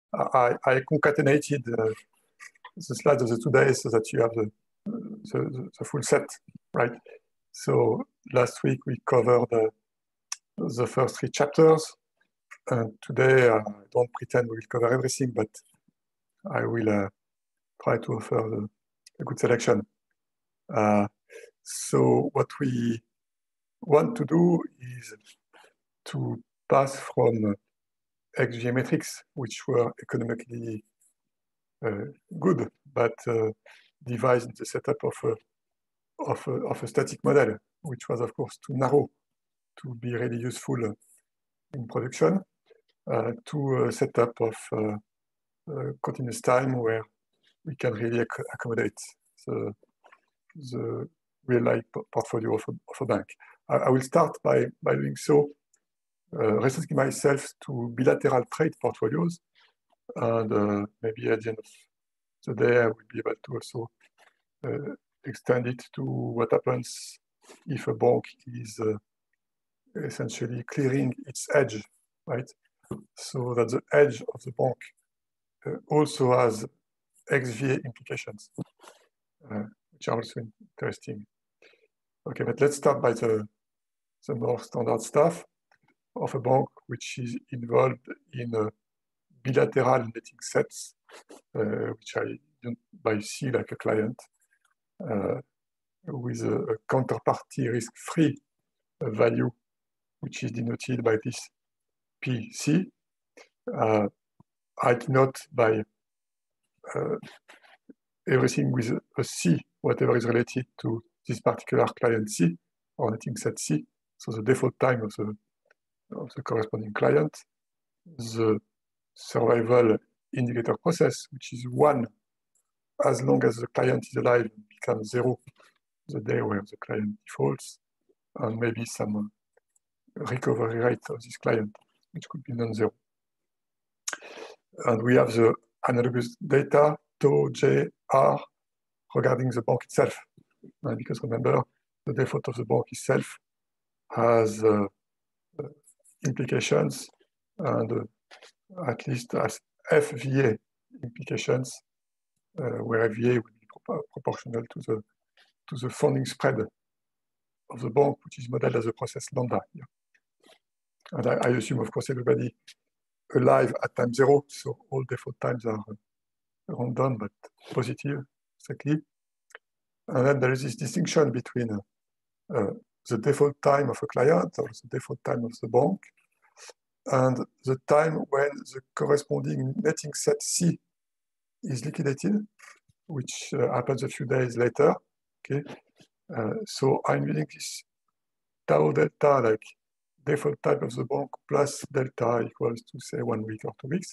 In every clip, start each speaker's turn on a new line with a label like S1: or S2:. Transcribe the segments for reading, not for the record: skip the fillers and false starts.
S1: I concatenated the slides of the 2 days so that you have the full set, right? So last week we covered the first 3 chapters, and today I don't pretend we will cover everything, but I will try to offer a good selection. So what we want to do is to pass from XGA metrics, which were economically good, but devised in the setup of a static model, which was of course too narrow to be really useful in production, to a setup of continuous time where we can really accommodate the real-life portfolio of a bank. I will start by doing so, restricting myself to bilateral trade portfolios, and maybe at the end of the day I will be able to also extend it to what happens if a bank is essentially clearing its edge, right? So that the edge of the bank also has XVA implications, which are also interesting. Okay, but let's start by the more standard stuff of a bank which is involved in bilateral netting sets, which I don't by C like a client, with a counterparty risk-free value, which is denoted by this PC. I denote by everything with a C, whatever is related to this particular client C, or netting set C. So the default time of the corresponding client, the survival indicator process, which is 1 as long as the client is alive, and becomes 0 the day where the client defaults, and maybe some recovery rate of this client, which could be non-zero. And we have the analogous data, tau, J, R, regarding the bank itself. Because remember, the default of the bank itself has implications, and at least has FVA implications, where FVA will be proportional to the funding spread of the bank, which is modeled as a process lambda here. And I assume, of course, everybody alive at time 0, so all default times are random but positive, exactly. And then there is this distinction between the default time of a client, or the default time of the bank, and the time when the corresponding netting set C is liquidated, which happens a few days later. Okay, so I'm using this tau delta, like default time of the bank plus delta equals to say 1 week or 2 weeks.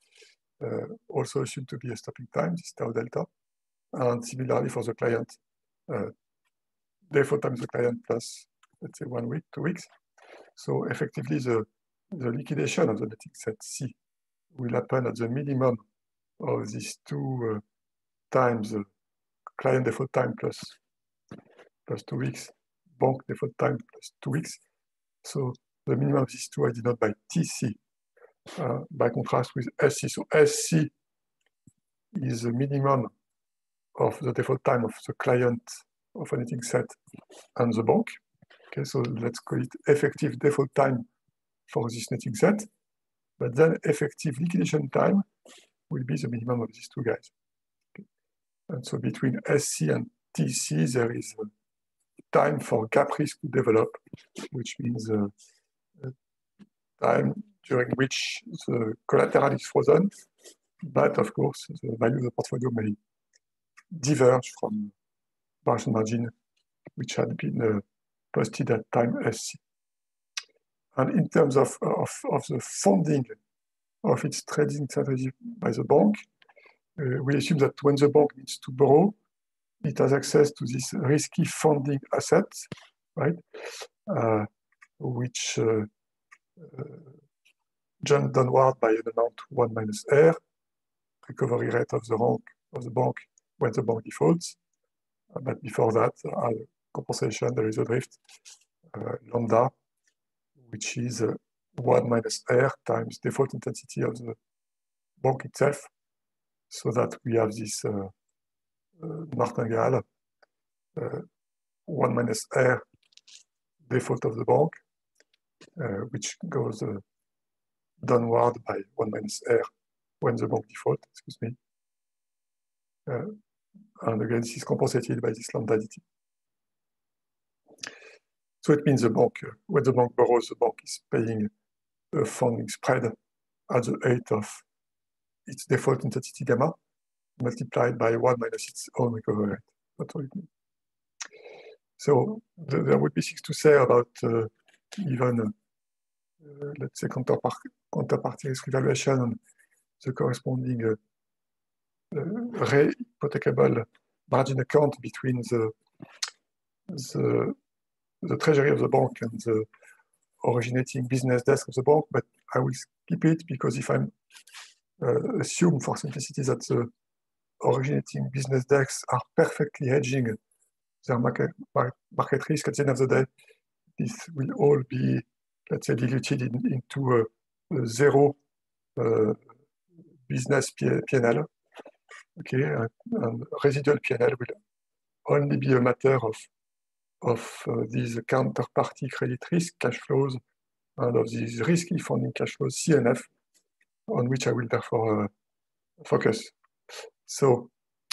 S1: Also assumed to be a stopping time, this tau delta, and similarly for the client, default time of the client plus, let's say, 1 week, 2 weeks. So effectively, the liquidation of the netting set C will happen at the minimum of these 2 times client default time plus 2 weeks, bank default time plus 2 weeks. So the minimum of these 2 I denote by TC, by contrast with SC. So SC is the minimum of the default time of the client of a netting set and the bank. Okay, so let's call it effective default time for this netting set. But then effective liquidation time will be the minimum of these 2 guys. Okay. And so between SC and TC, there is time for gap risk to develop, which means time during which the collateral is frozen, but of course the value of the portfolio may diverge from margin margin, which had been posted at time SC. And in terms of the funding of its trading strategy by the bank, we assume that when the bank needs to borrow, it has access to this risky funding assets, right? Which jump downward by an amount 1 minus R, recovery rate of the bank when the bank defaults. But before that, compensation, there is a drift, lambda, which is 1 minus R times default intensity of bank itself, so that we have this martingale 1 minus R default of the bank, which goes downward by 1 minus R when the bank default, excuse me. And again, this is compensated by this lambda dt. So it means the bank, when the bank borrows, the bank is paying a funding spread at the rate of its default intensity gamma multiplied by 1 minus its own recovery rate. That's what it means. So there would be things to say about even, let's say, counterparty risk evaluation and the corresponding re-hypothecable margin account between the treasury of the bank and the originating business desk of the bank, but I will skip it because if I'm assume for simplicity that the originating business desks are perfectly hedging their market risk at the end of the day, this will all be, let's say, diluted into a zero business P&L. Okay, and residual P&L will only be a matter of these counterparty credit risk cash flows and of these risky funding cash flows, CNF, on which I will therefore focus. So,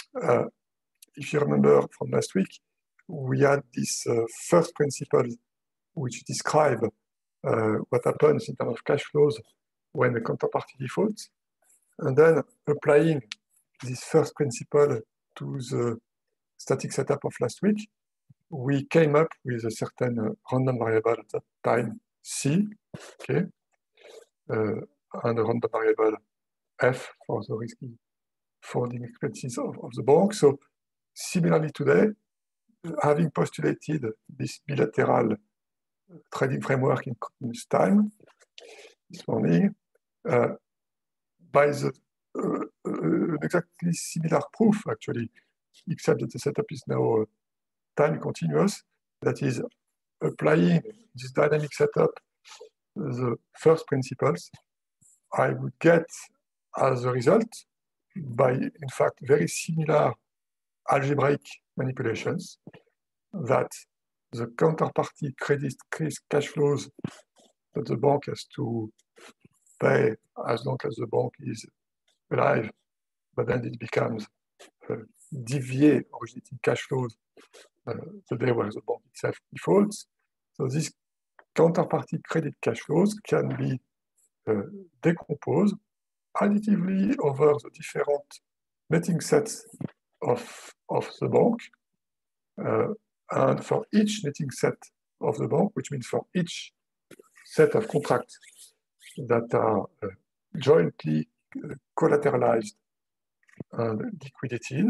S1: if you remember from last week, we had this first principle which describe what happens in terms of cash flows when the counterparty defaults, and then applying this first principle to the static setup of last week, we came up with a certain random variable at that time, C, okay, and a random variable F for the risky funding expenses of the bank. So similarly today, having postulated this bilateral trading framework in continuous time this morning, by an exactly similar proof, actually, except that the setup is now time continuous, that is applying this dynamic setup, the first principles, I would get as a result, by in fact very similar algebraic manipulations, that the counterparty credit risk cash flows that the bank has to pay as long as the bank is alive, but then it becomes DVA originating cash flows the day where the bank itself defaults. So these counterparty credit cash flows can be decomposed additively over the different netting sets of the bank. And for each netting set of the bank, which means for each set of contracts that are jointly collateralized and liquidated,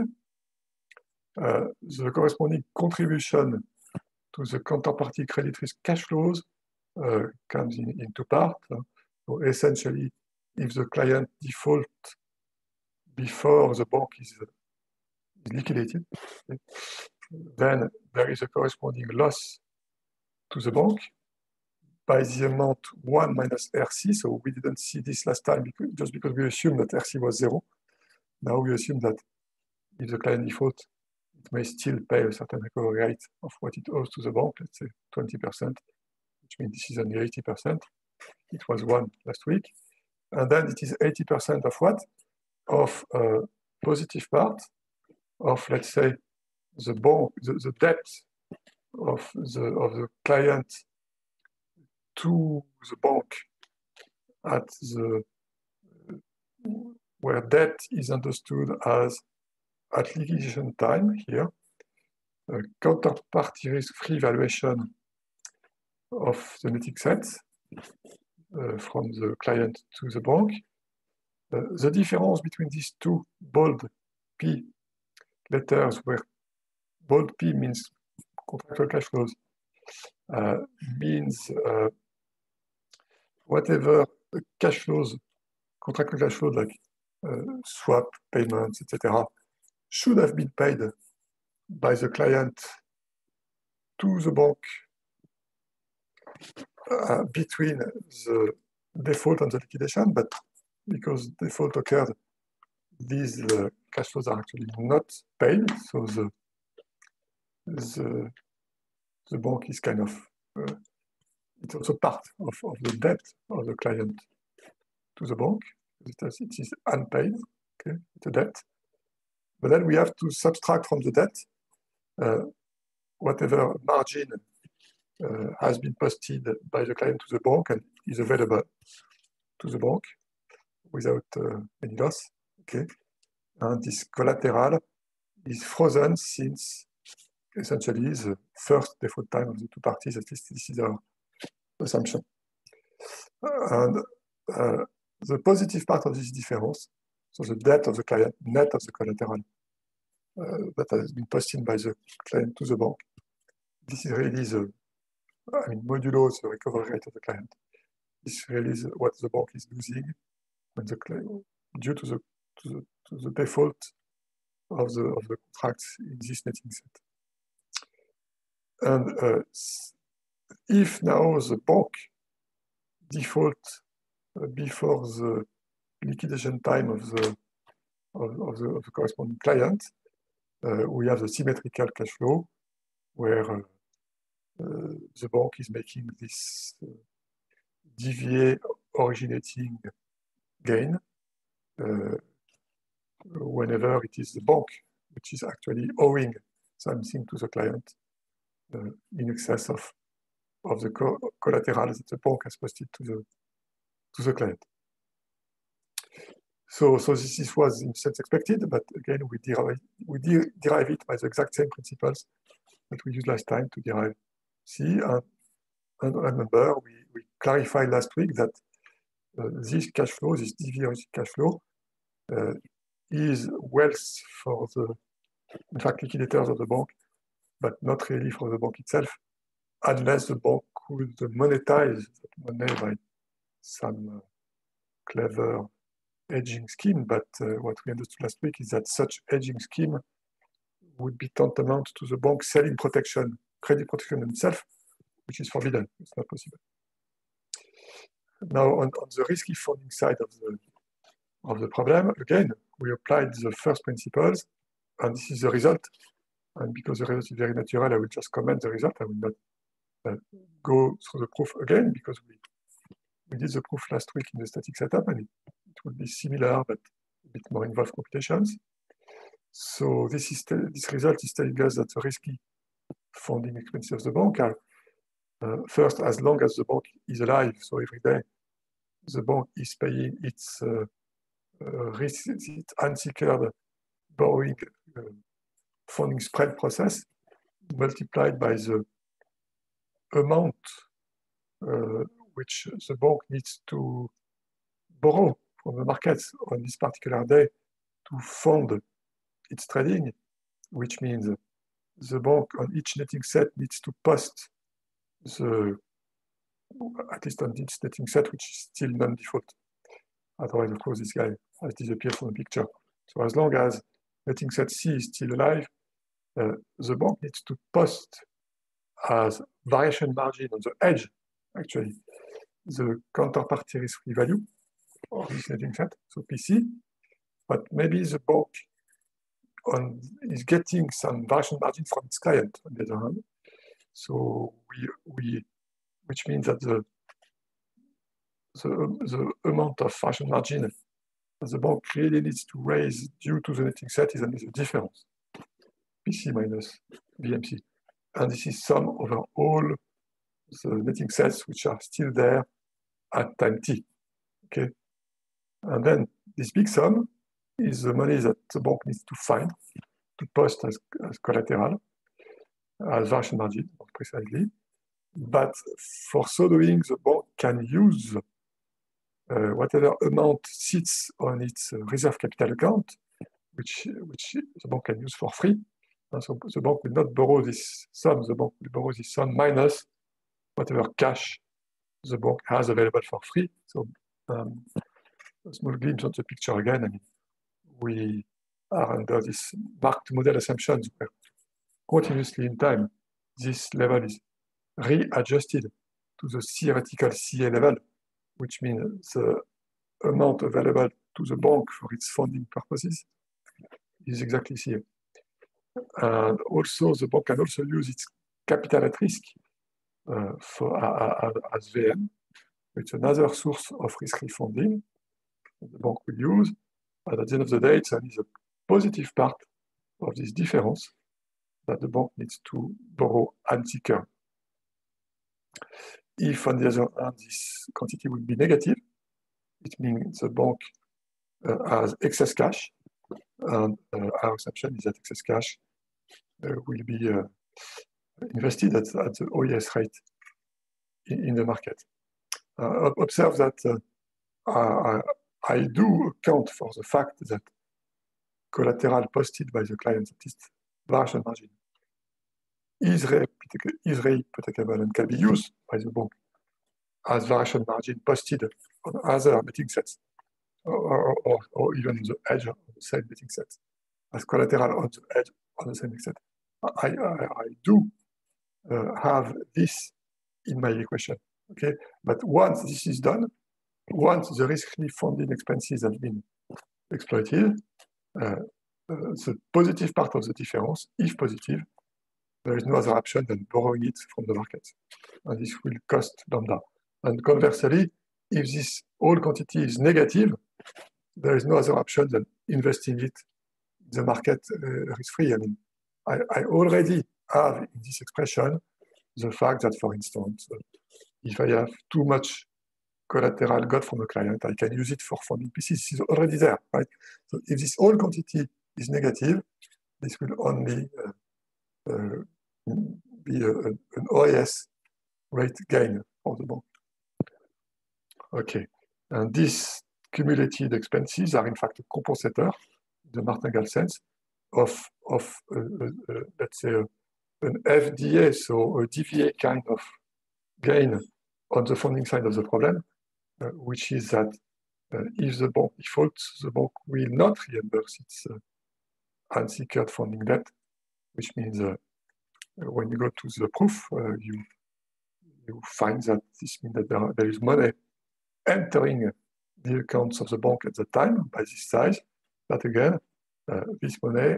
S1: the corresponding contribution to the counterparty credit risk cash flows comes in two parts. So essentially, if the client defaults before the bank is liquidated, then there is a corresponding loss to the bank by the amount 1 minus RC. So we didn't see this last time just because we assumed that RC was 0. Now we assume that if the client defaults, it may still pay a certain recovery rate of what it owes to the bank, let's say 20%, which means this is only 80%. It was 1 last week. And then it is 80% of what? Of positive part of, let's say, the bank, the debt of the client to the bank at the where debt is understood as at liquidation time here, counterparty risk-free valuation of the netting sets from the client to the bank. The difference between these two bold P letters, where bold P means contractual cash flows, means whatever cash flows, contractual cash flows like swap payments, etc., should have been paid by the client to the bank between the default and the liquidation, but because default occurred, these cash flows are actually not paid. So the bank is kind of, it's also part of the debt of the client to the bank. It is unpaid, okay, it's a debt. But then we have to subtract from the debt whatever margin has been posted by the client to the bank and is available to the bank without any loss, okay? And this collateral is frozen since essentially the first default time of the two parties. At least this is our assumption. And the positive part of this difference, so the debt of the client, net of the collateral that has been posted by the client to the bank, this is really the, modulo the recovery rate of the client. This is really what the bank is losing when the client, due to the default of the contracts in this netting set. And if now the bank default before the liquidation time of the corresponding client, we have the symmetrical cash flow where the bank is making this DVA originating gain whenever it is the bank which is actually owing something to the client in excess of the collateral that the bank has posted to the client. So this was in a sense expected, but again we derive it by the exact same principles that we used last time to derive C. And remember, we clarified last week that this cash flow, this DVA cash flow, is wealth for the, in fact, liquidators of the bank, but not really for the bank itself, unless the bank could monetize that money by some clever hedging scheme. But what we understood last week is that such hedging scheme would be tantamount to the bank selling protection, credit protection itself, which is forbidden. It's not possible. Now, on the risky funding side of the problem, again, we applied the first principles, and this is the result. And because the result is very natural, I will just comment the result. I will not go through the proof again, because we did the proof last week in the static setup, and it will be similar, but a bit more involved computations. So this result is telling us that the risky funding expenses of the bank are first, as long as the bank is alive, so every day the bank is paying its unsecured borrowing funding spread process multiplied by the amount which the bank needs to borrow from the markets on this particular day to fund its trading, which means the bank on each netting set needs to post at least on each netting set, which is still non-default. Otherwise, of course, this guy has disappeared from the picture. So as long as netting set C is still alive, the bank needs to post as variation margin on the edge, actually, the counterparty risk-free value of this netting set, so PC. But maybe the bank is getting some variation margin from its client, on the other hand. So which means that the amount of variation margin that the bank really needs to raise due to the netting set is only the difference, PC minus VMC. And this is sum over all the netting sets which are still there at time t, okay? And then this big sum is the money that the bank needs to find to post as collateral, as variation margin, more precisely. But for so doing, the bank can use whatever amount sits on its reserve capital account, which the bank can use for free. And so the bank will not borrow this sum, the bank will borrow this sum minus whatever cash the bank has available for free. So a small glimpse of the picture again. I mean, we are under this marked model assumptions where continuously in time, this level is readjusted to the theoretical CA level, which means the amount available to the bank for its funding purposes is exactly here. And also, the bank can also use its capital at risk as VM. It's another source of risk-free funding the bank will use. But at the end of the day, it's only the positive part of this difference that the bank needs to borrow unsecured. If, on the other hand, this quantity will be negative, it means the bank has excess cash, and our assumption is that excess cash will be invested at the OES rate in the market. Observe that I do account for the fact that collateral posted by the client, that is variation margin, is replicable and can be used by the bank as variation margin posted on other betting sets, or even on the edge of the same betting set, as collateral on the edge of the same betting set. I do have this in my equation, okay? But once this is done, once the risk-free funding expenses have been exploited, the positive part of the difference, if positive, there is no other option than borrowing it from the market. And this will cost lambda. And conversely, if this whole quantity is negative, there is no other option than investing it in the market risk-free. I mean, I already have in this expression the fact that, for instance, if I have too much collateral got from a client, I can use it for funding pieces. This is already there, right? So if this whole quantity is negative, this will only be an OAS rate gain for the bank. Okay, and these cumulative expenses are in fact a compensator, the Martingale sense, of let's say, an FDA, so a DVA kind of gain on the funding side of the problem, which is that if the bank defaults, the bank will not reimburse its unsecured funding debt, which means when you go to the proof, you find that this means that there is money entering the accounts of the bank at the time by this size. But again, this money,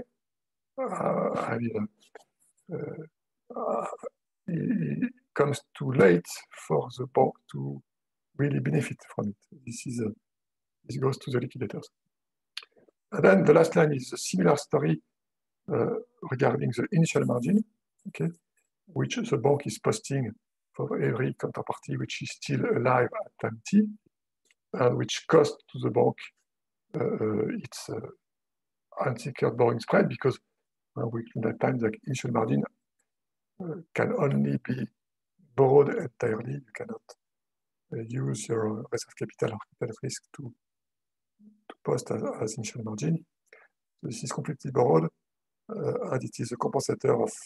S1: it comes too late for the bank to really benefit from it. This goes to the liquidators. And then the last line is a similar story regarding the initial margin, okay, which the bank is posting for every counterparty which is still alive at time t, and which costs to the bank its unsecured borrowing spread, because we at times like initial margin can only be borrowed entirely. You cannot use your reserve capital or capital risk to post as initial margin. So this is completely borrowed, and it is a compensator of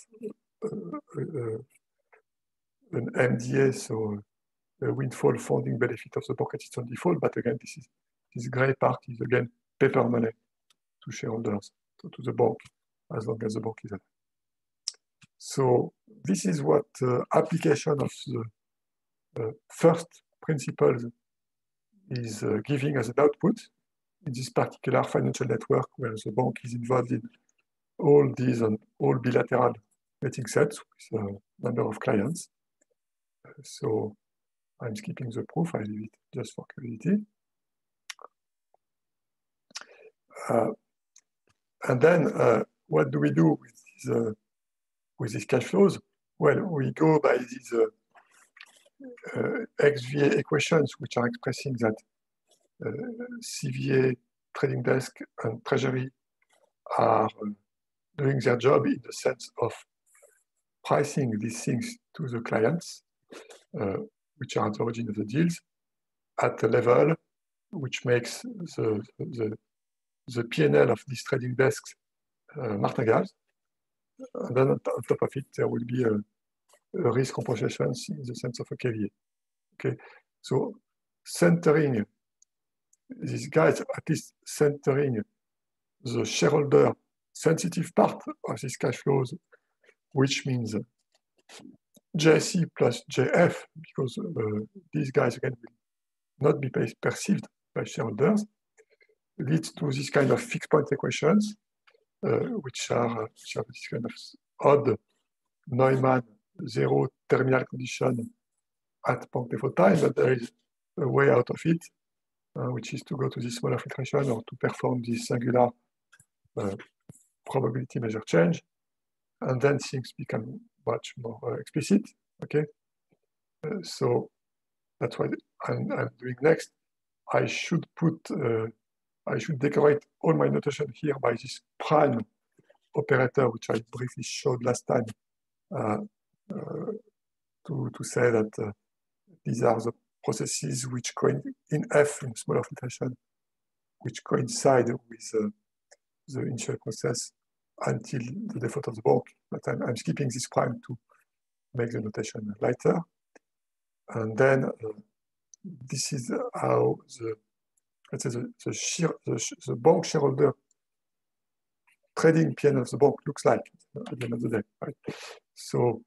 S1: an MDA, so a windfall funding benefit of the bank at its own default. But again, this gray part is again paper money to shareholders, to the bank, as long as the bank is alive. So this is what application of the first principles is giving as an output in this particular financial network where the bank is involved in all these and all bilateral betting sets with a number of clients. So I'm skipping the proof, I leave it just for curiosity. And then what do we do with these cash flows? Well, we go by these XVA equations, which are expressing that CVA, trading desk, and treasury are doing their job in the sense of pricing these things to the clients, which are at the origin of the deals, at a level which makes the P&L of these trading desks Martingale. And then on top of it, there will be a risk compensation in the sense of a KVA. Okay, so centering these guys, at least centering the shareholder sensitive part of these cash flows, which means JC plus JF, because these guys again will not be perceived by shareholders leads to this kind of fixed point equations, which are this kind of odd Neumann zero terminal condition at point default time, but there is a way out of it, which is to go to this smaller filtration or to perform this singular probability measure change, and then things become much more explicit. Okay, so that's what I'm doing next. I should decorate all my notation here by this prime operator, which I briefly showed last time, to say that these are the processes which in F, in smaller filtration, which coincide with the initial process until the default of the bulk. But I'm skipping this prime to make the notation lighter. And then this is how the bank shareholder trading P&L of the bank looks like at the end of the day, right? So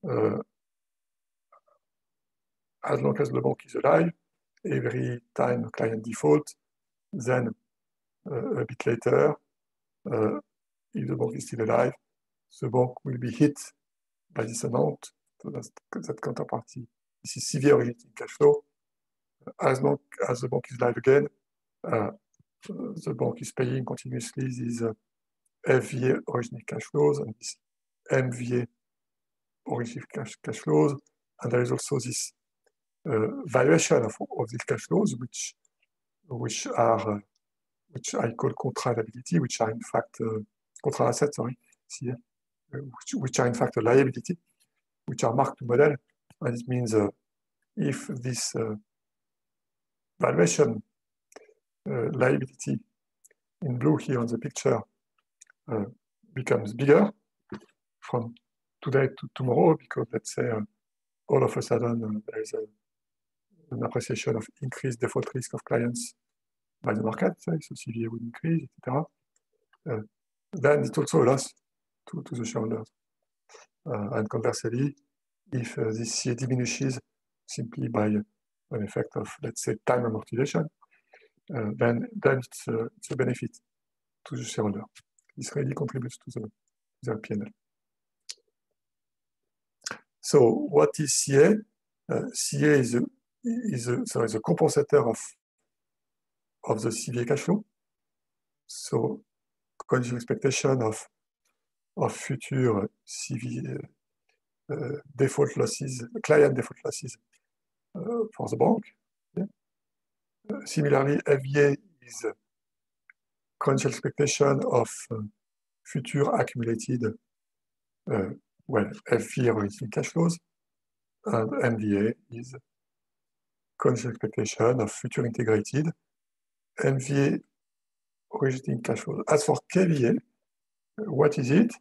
S1: as long as the bank is alive, every time a client default, then a bit later, if the bank is still alive, the bank will be hit by this amount. So that's that counterparty. This is CVA originating cash flow. As long as the bank is live again, the bank is paying continuously these FVA originating cash flows and this MVA originating cash flows. And there is also this valuation of these cash flows, which I call contra liability, which are in fact contra assets, sorry, here, which are in fact a liability, which are marked to model. And it means if this valuation liability in blue here on the picture becomes bigger from today to tomorrow, because let's say all of a sudden there is an appreciation of increased default risk of clients by the market, so CVA would increase, etc. Then it's also a loss to the shareholders. And conversely, if this CA diminishes simply by an effect of, let's say, time amortization, then it's a benefit to the shareholder. This really contributes to the P&L. So what is CA? CA is a compensator of the CVA cash flow. So condition expectation of future CVA default losses, client default losses for the bank. Yeah. Similarly, FVA is condition expectation of future accumulated FVA originating cash flows, and MVA is condition expectation of future integrated MVA originating cash flows. As for KVA, what is it?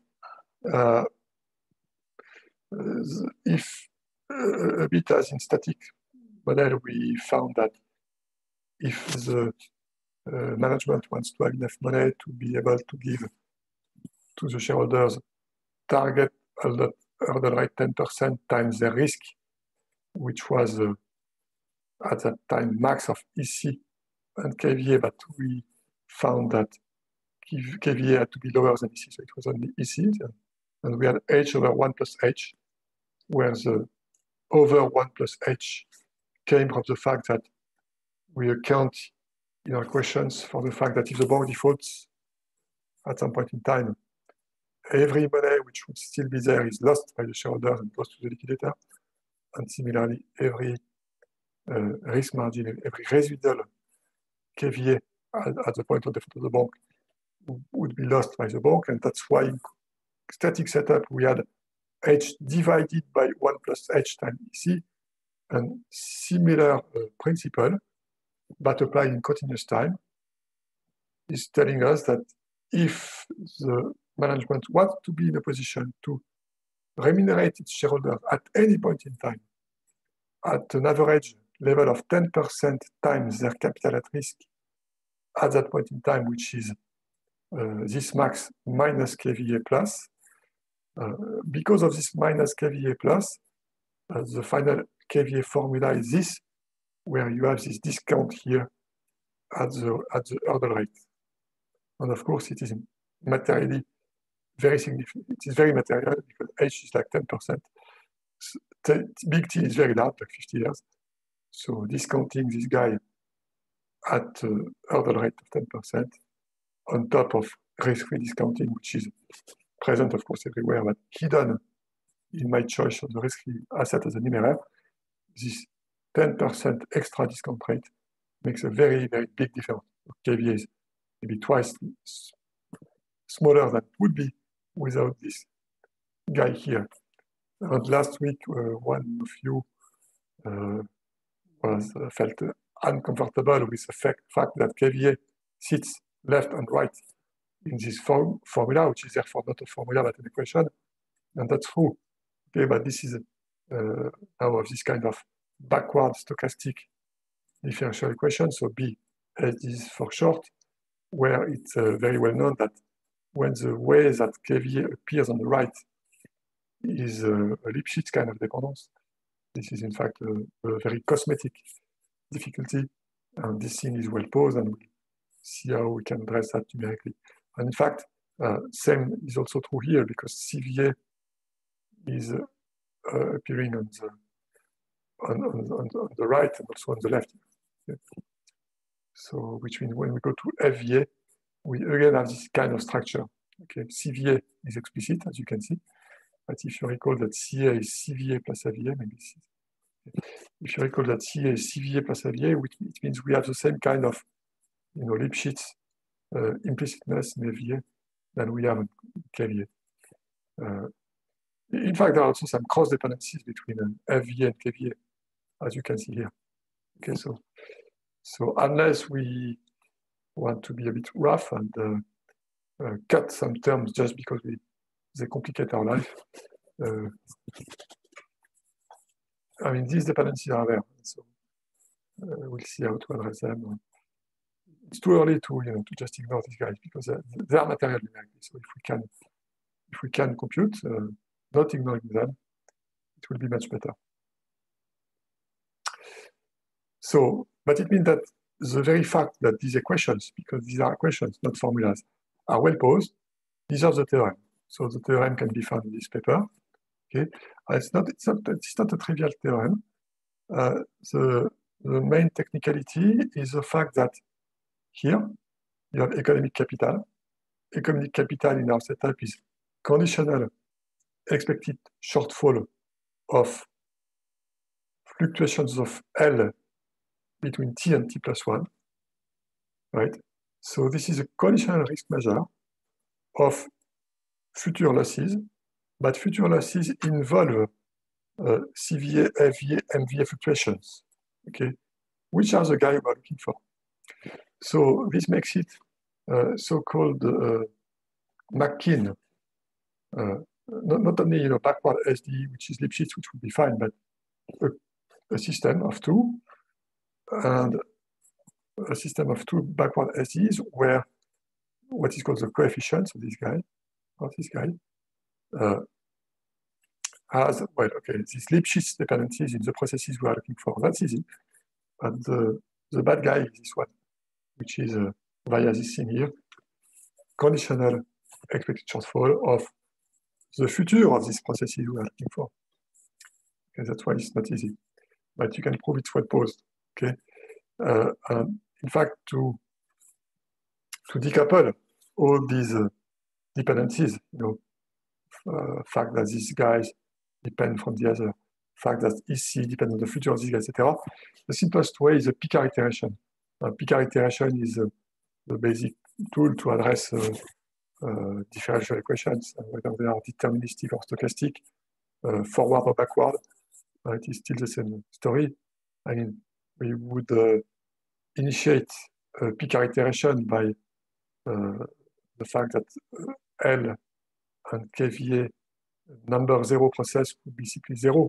S1: If a bit as in static model, we found that if the management wants to have enough money to be able to give to the shareholders target hurdle rate 10% times their risk, which was at that time max of EC and KVA, but we found that KVA had to be lower than EC, so it was only EC, and we had H over 1 plus H, where the over 1 plus H came from the fact that we account in our questions for the fact that if the bank defaults at some point in time, every money which would still be there is lost by the shareholders and goes to the liquidator. And similarly, every risk margin, every residual KVA at the point of default of the bank would be lost by the bank. And that's why in static setup, we had H divided by 1 plus H times EC, and similar principle, but applied in continuous time, is telling us that if the management wants to be in a position to remunerate its shareholders at any point in time at an average level of 10% times their capital at risk at that point in time, which is this max minus KVA plus. Because of this minus KVA plus, the final KVA formula is this, where you have this discount here at the hurdle rate. And of course, it is materially very significant. It is very material because H is like 10%. Big T is very large, like 50 years. So discounting this guy at hurdle rate of 10% on top of risk-free discounting, which is present, of course, everywhere, but hidden in my choice of the risk-free asset as an MRR, this 10% extra discount rate makes a very, very big difference. KVA is maybe twice smaller than it would be without this guy here. And last week, one of you felt uncomfortable with the fact that KVA sits left and right in this formula, which is therefore not a formula but an equation, and that's true. Okay, but this is now of this kind of backward stochastic differential equation. So B is for short, where it's very well known that when the way that KVA appears on the right is a Lipschitz kind of dependence, this is in fact a very cosmetic difficulty, and this thing is well posed, and we'll see how we can address that numerically. And in fact, same is also true here because CVA is appearing on the right and also on the left. Okay. So, which means when we go to FVA, we again have this kind of structure. Okay, CVA is explicit, as you can see, but if you recall that CA is CVA plus AVA, maybe if you recall that CA is CVA plus AVA, which it means we have the same kind of, Lipschitz implicitness in FVA than we have in KVA. In fact, there are also some cross dependencies between FVA and KVA, as you can see here. Okay, so unless we want to be a bit rough and cut some terms just because they complicate our life, I mean, these dependencies are there, so we'll see how to address them. It's too early to just ignore these guys because they are material numerically. So if we can compute, not ignoring them, it will be much better. So, but it means that the very fact that these equations, because these are equations, not formulas, are well posed, these are the theorem. So the theorem can be found in this paper. Okay, it's not a trivial theorem. The main technicality is the fact that here you have economic capital. Economic capital in our setup is conditional expected shortfall of fluctuations of L between T and T plus 1, right? So this is a conditional risk measure of future losses, but future losses involve CVA, FVA, MVA fluctuations, okay? Which are the guys we're looking for. So this makes it so-called McKean, not only backward SD, which is Lipschitz, which would be fine, but a system of two, and a system of two backward SDs where what is called the coefficients of this guy, has, well, okay, these Lipschitz dependencies in the processes we are looking for. That's easy. But the bad guy is this one, which is via this thing here, conditional expected shortfall of the future of these processes we are looking for. Okay, that's why it's not easy. But you can prove it's well posed. Okay. In fact, to decouple all these dependencies, fact that these guys depend from the other, fact that EC depends on the future of these guys, etc. The simplest way is a Picard iteration. Picard iteration is the basic tool to address differential equations, whether they are deterministic or stochastic, forward or backward. It is still the same story. I mean, we would initiate a Picard iteration by the fact that L and KVA number 0 process would be simply 0.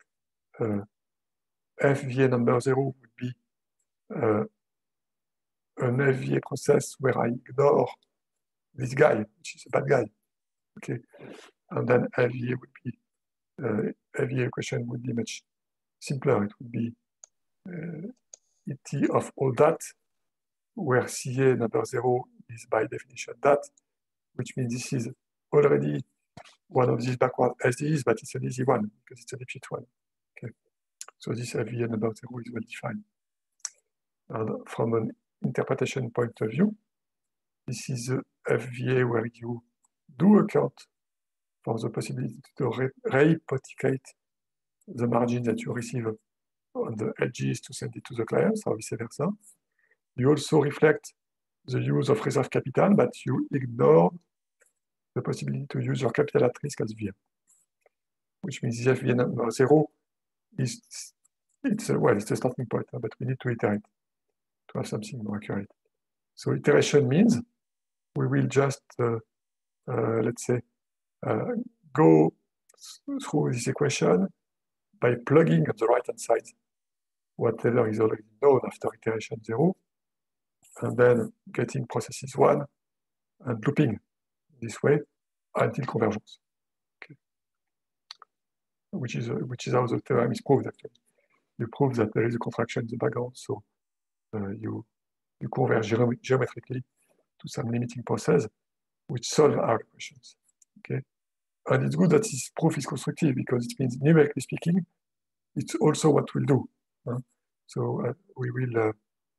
S1: FVA number 0 would be an FVA process where I ignore this guy, which is a bad guy. Okay, and then FVA would be FVA equation would be much simpler. It would be ET of all that where CA number 0 is by definition that, which means this is already one of these backward SDEs, but it's an easy one because it's a dipshit one. Okay, so this FVA number 0 is well defined. And from an interpretation point of view, this is a FVA where you do account for the possibility to rehypothecate the margin that you receive on the edges to send it to the clients, or vice versa. You also reflect the use of reserve capital, but you ignore the possibility to use your capital at risk as VM, which means the FVA number 0 is, it's a starting point, but we need to iterate to have something more accurate. So iteration means we will just, let's say, go through this equation by plugging on the right-hand side whatever is already known after iteration 0, and then getting processes 1 and looping this way until convergence. Okay. Which is how the theorem is proved, actually. You prove that there is a contraction in the background, so you converge geometrically to some limiting process which solve our equations. Okay, and it's good that this proof is constructive because it means, numerically speaking, it's also what we'll do. So we will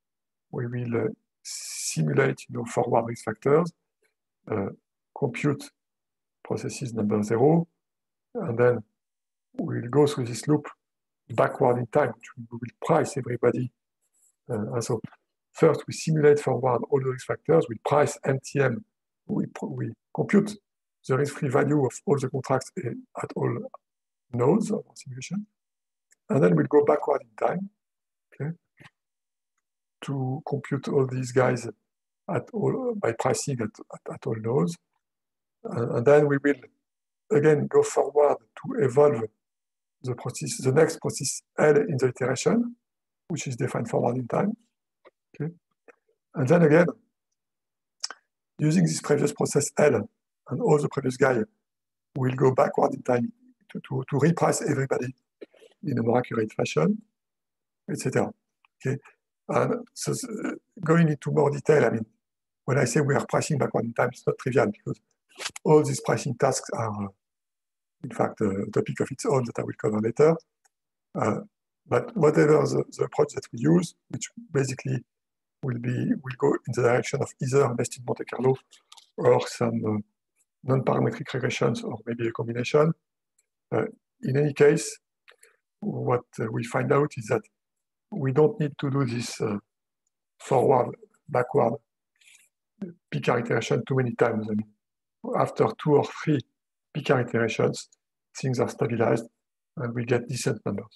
S1: simulate, forward risk factors, compute processes number 0, and then we'll go through this loop backward in time, which we will price everybody. And so first we simulate forward all the risk factors, we price MTM, we compute the risk-free value of all the contracts at all nodes of our simulation. And then we'll go backward in time, okay, to compute all these guys at all, by pricing at all nodes. And then we will again go forward to evolve the process, the next process L in the iteration, which is defined forward in time. Okay. And then again, using this previous process L and all the previous guy, we'll go backward in time to reprice everybody in a more accurate fashion, etc. Okay. And so going into more detail, I mean, when I say we are pricing backward in time, it's not trivial because all these pricing tasks are, in fact, a topic of its own that I will cover later. But whatever the approach that we use, which basically will go in the direction of either nested Monte Carlo or some non-parametric regressions, or maybe a combination. In any case, what we find out is that we don't need to do this forward, backward PCAR iteration too many times. I mean, after 2 or 3 PCAR iterations, things are stabilized and we get decent numbers.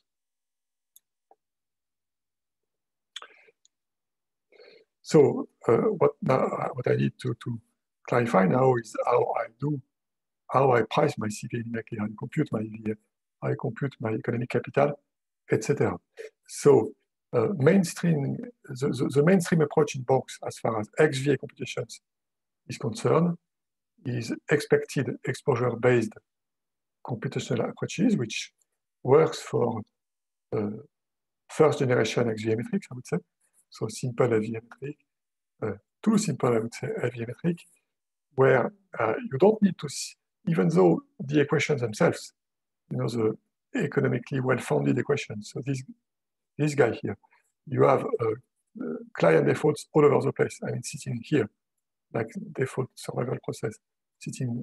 S1: So what I need to clarify now is how I price my CVA numerically, how I compute my EVA, how I compute my economic capital, etc. So the mainstream approach in banks as far as XVA computations is concerned is expected exposure-based computational approaches, which works for first generation XVA metrics, I would say. So simple FVA metric, too simple, I would say, FVA metric, where you don't need to see, even though the equations themselves, the economically well-founded equations. So this guy here, you have client defaults all over the place. I mean, sitting here, like default survival process, sitting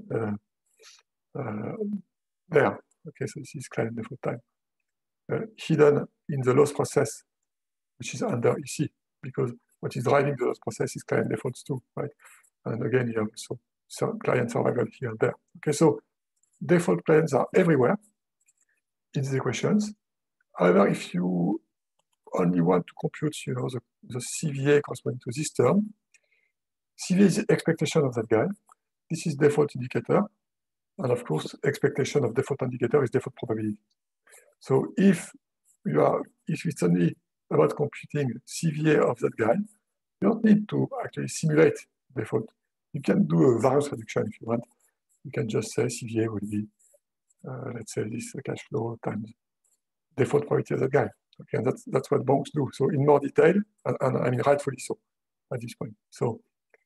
S1: there. Okay, so this is client default time. Hidden in the loss process, which is under EC, because what is driving the loss process is client defaults too, right? And again, you have also some client survival here and there. Okay, so default plans are everywhere in these equations. However, if you only want to compute, the CVA corresponding to this term, CVA is the expectation of that guy. This is default indicator. And of course, expectation of default indicator is default probability. So if it's only about computing CVA of that guy, you don't need to actually simulate default. You can do a variance reduction if you want. You can just say CVA will be, let's say, this cash flow times default probability of that guy. Okay, and that's what banks do. So in more detail, and I mean rightfully so. at this point. So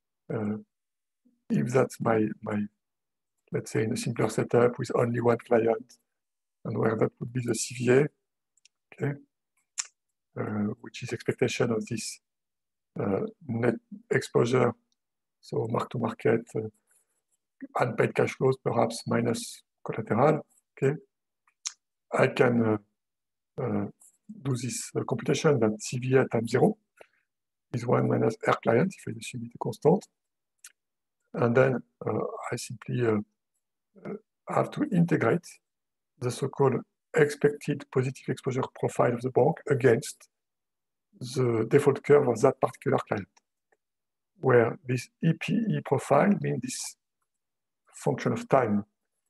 S1: if that's my, let's say in a simpler setup with only one client, and where that would be the CVA, okay, which is expectation of this net exposure, so mark-to-market, unpaid cash flows, perhaps minus collateral, okay, I can do this computation that CVA times 0 is 1 minus R client, if I assume it a constant. And then I simply have to integrate the so-called expected positive exposure profile of the bank against the default curve of that particular client, where this EPE profile means this function of time,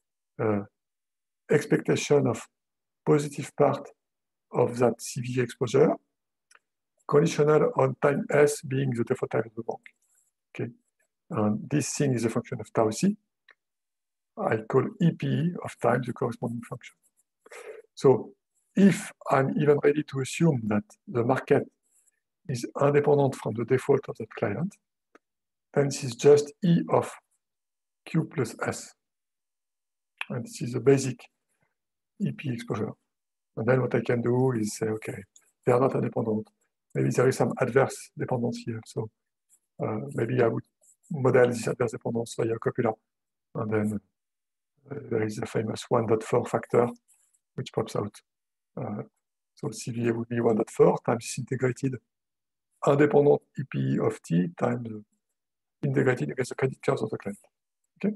S1: expectation of positive part of that CVA exposure, conditional on time S being the default time of the bank. Okay, and this thing is a function of tau c. I call EPE of time the corresponding function. So if I'm even ready to assume that the market is independent from the default of that client, then this is just E of Q plus S. And this is the basic EP exposure. And then what I can do is say, okay, they are not independent. Maybe there is some adverse dependence here. So maybe I would model this adverse dependence via a copula. And then there is a famous 1.4 factor, which pops out. So CVA would be 1.4 times this integrated independent EPE of T times integrated against the credit curves of the client. Okay.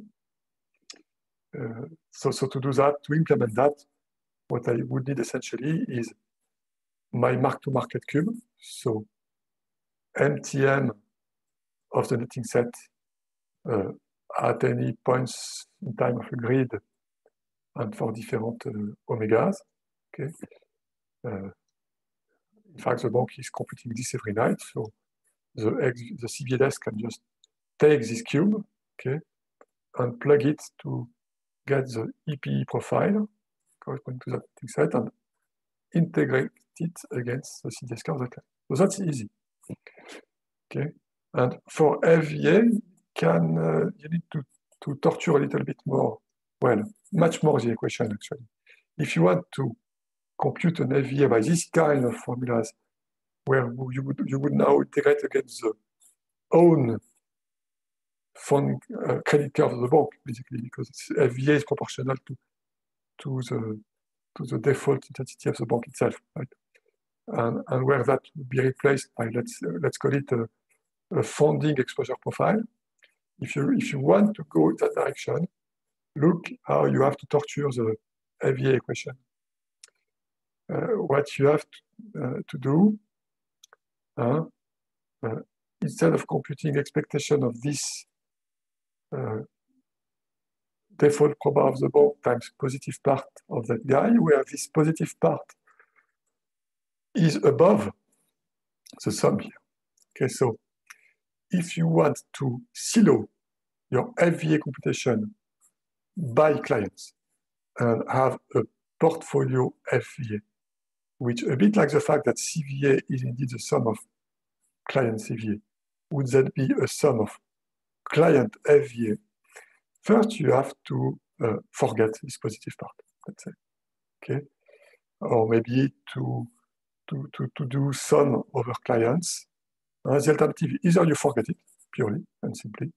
S1: So to do that, to implement that, what I would need essentially is my mark-to-market cube. So MTM of the netting set at any points in time of a grid and for different omegas. Okay. In fact, the bank is computing this every night. So the CVA desk can just take this cube, okay, and plug it to get the EPE profile corresponding to that netting set and integrate it against the CDS curve. So that's easy. Okay, and for FVA, you need to torture a little bit more. Well, much more the equation actually. If you want to compute an FVA by this kind of formulas, where you would now integrate against the own fund credit curve of the bank, basically, because FVA is proportional to the default intensity of the bank itself, right? And where that would be replaced by let's call it a funding exposure profile. If you want to go in that direction, look how you have to torture the FVA equation. What you have to do, instead of computing expectation of this default proba of the bank times positive part of that guy, where this positive part is above the sum here. Okay, so if you want to silo your FVA computation by clients and have a portfolio FVA, which a bit like the fact that CVA is indeed the sum of client CVA, would that be a sum of client FVA? First, you have to forget this positive part, let's say, okay? Or maybe to do sum over clients. The alternative, either you forget it purely and simply,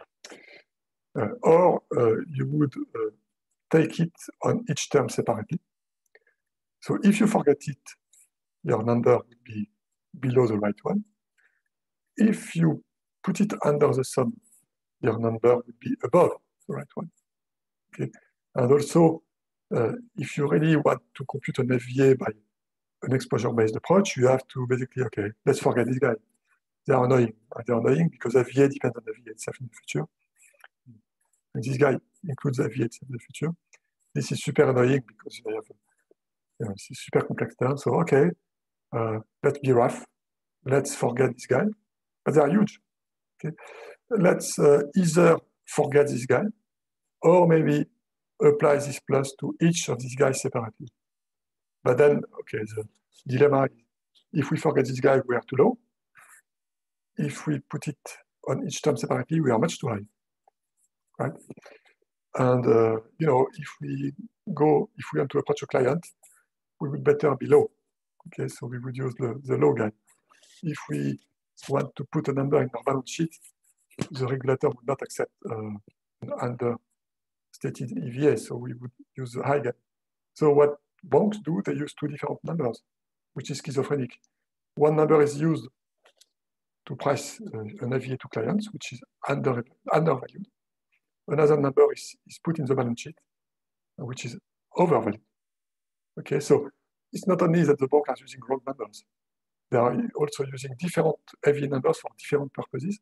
S1: or you would take it on each term separately. So if you forget it, your number would be below the right one. If you put it under the sum, your number would be above the right one. Okay. And also, if you really want to compute an FVA by an exposure-based approach, you have to basically, okay, let's forget this guy. They are annoying. They're annoying because FVA depends on FVA itself in the future. And this guy includes FVA itself in the future. This is super annoying because they have this is super complex term. So, okay, let's be rough. Let's forget this guy. But they are huge. Okay? Let's either forget this guy or maybe apply this plus to each of these guys separately. But then, okay, the dilemma is if we forget this guy, we are too low. if we put it on each term separately, we are much too high, right? And if we want to approach a client, we would better be low. Okay, so we would use the low guy. If we want to put a number in our balance sheet, the regulator would not accept an understated EVA, so we would use the high guy. So what banks do, they use two different numbers, which is schizophrenic. One number is used to price an EVA to clients, which is undervalued. Another number is put in the balance sheet, which is overvalued. Okay, so it's not only that the bank are using wrong numbers, they are also using different EVA numbers for different purposes.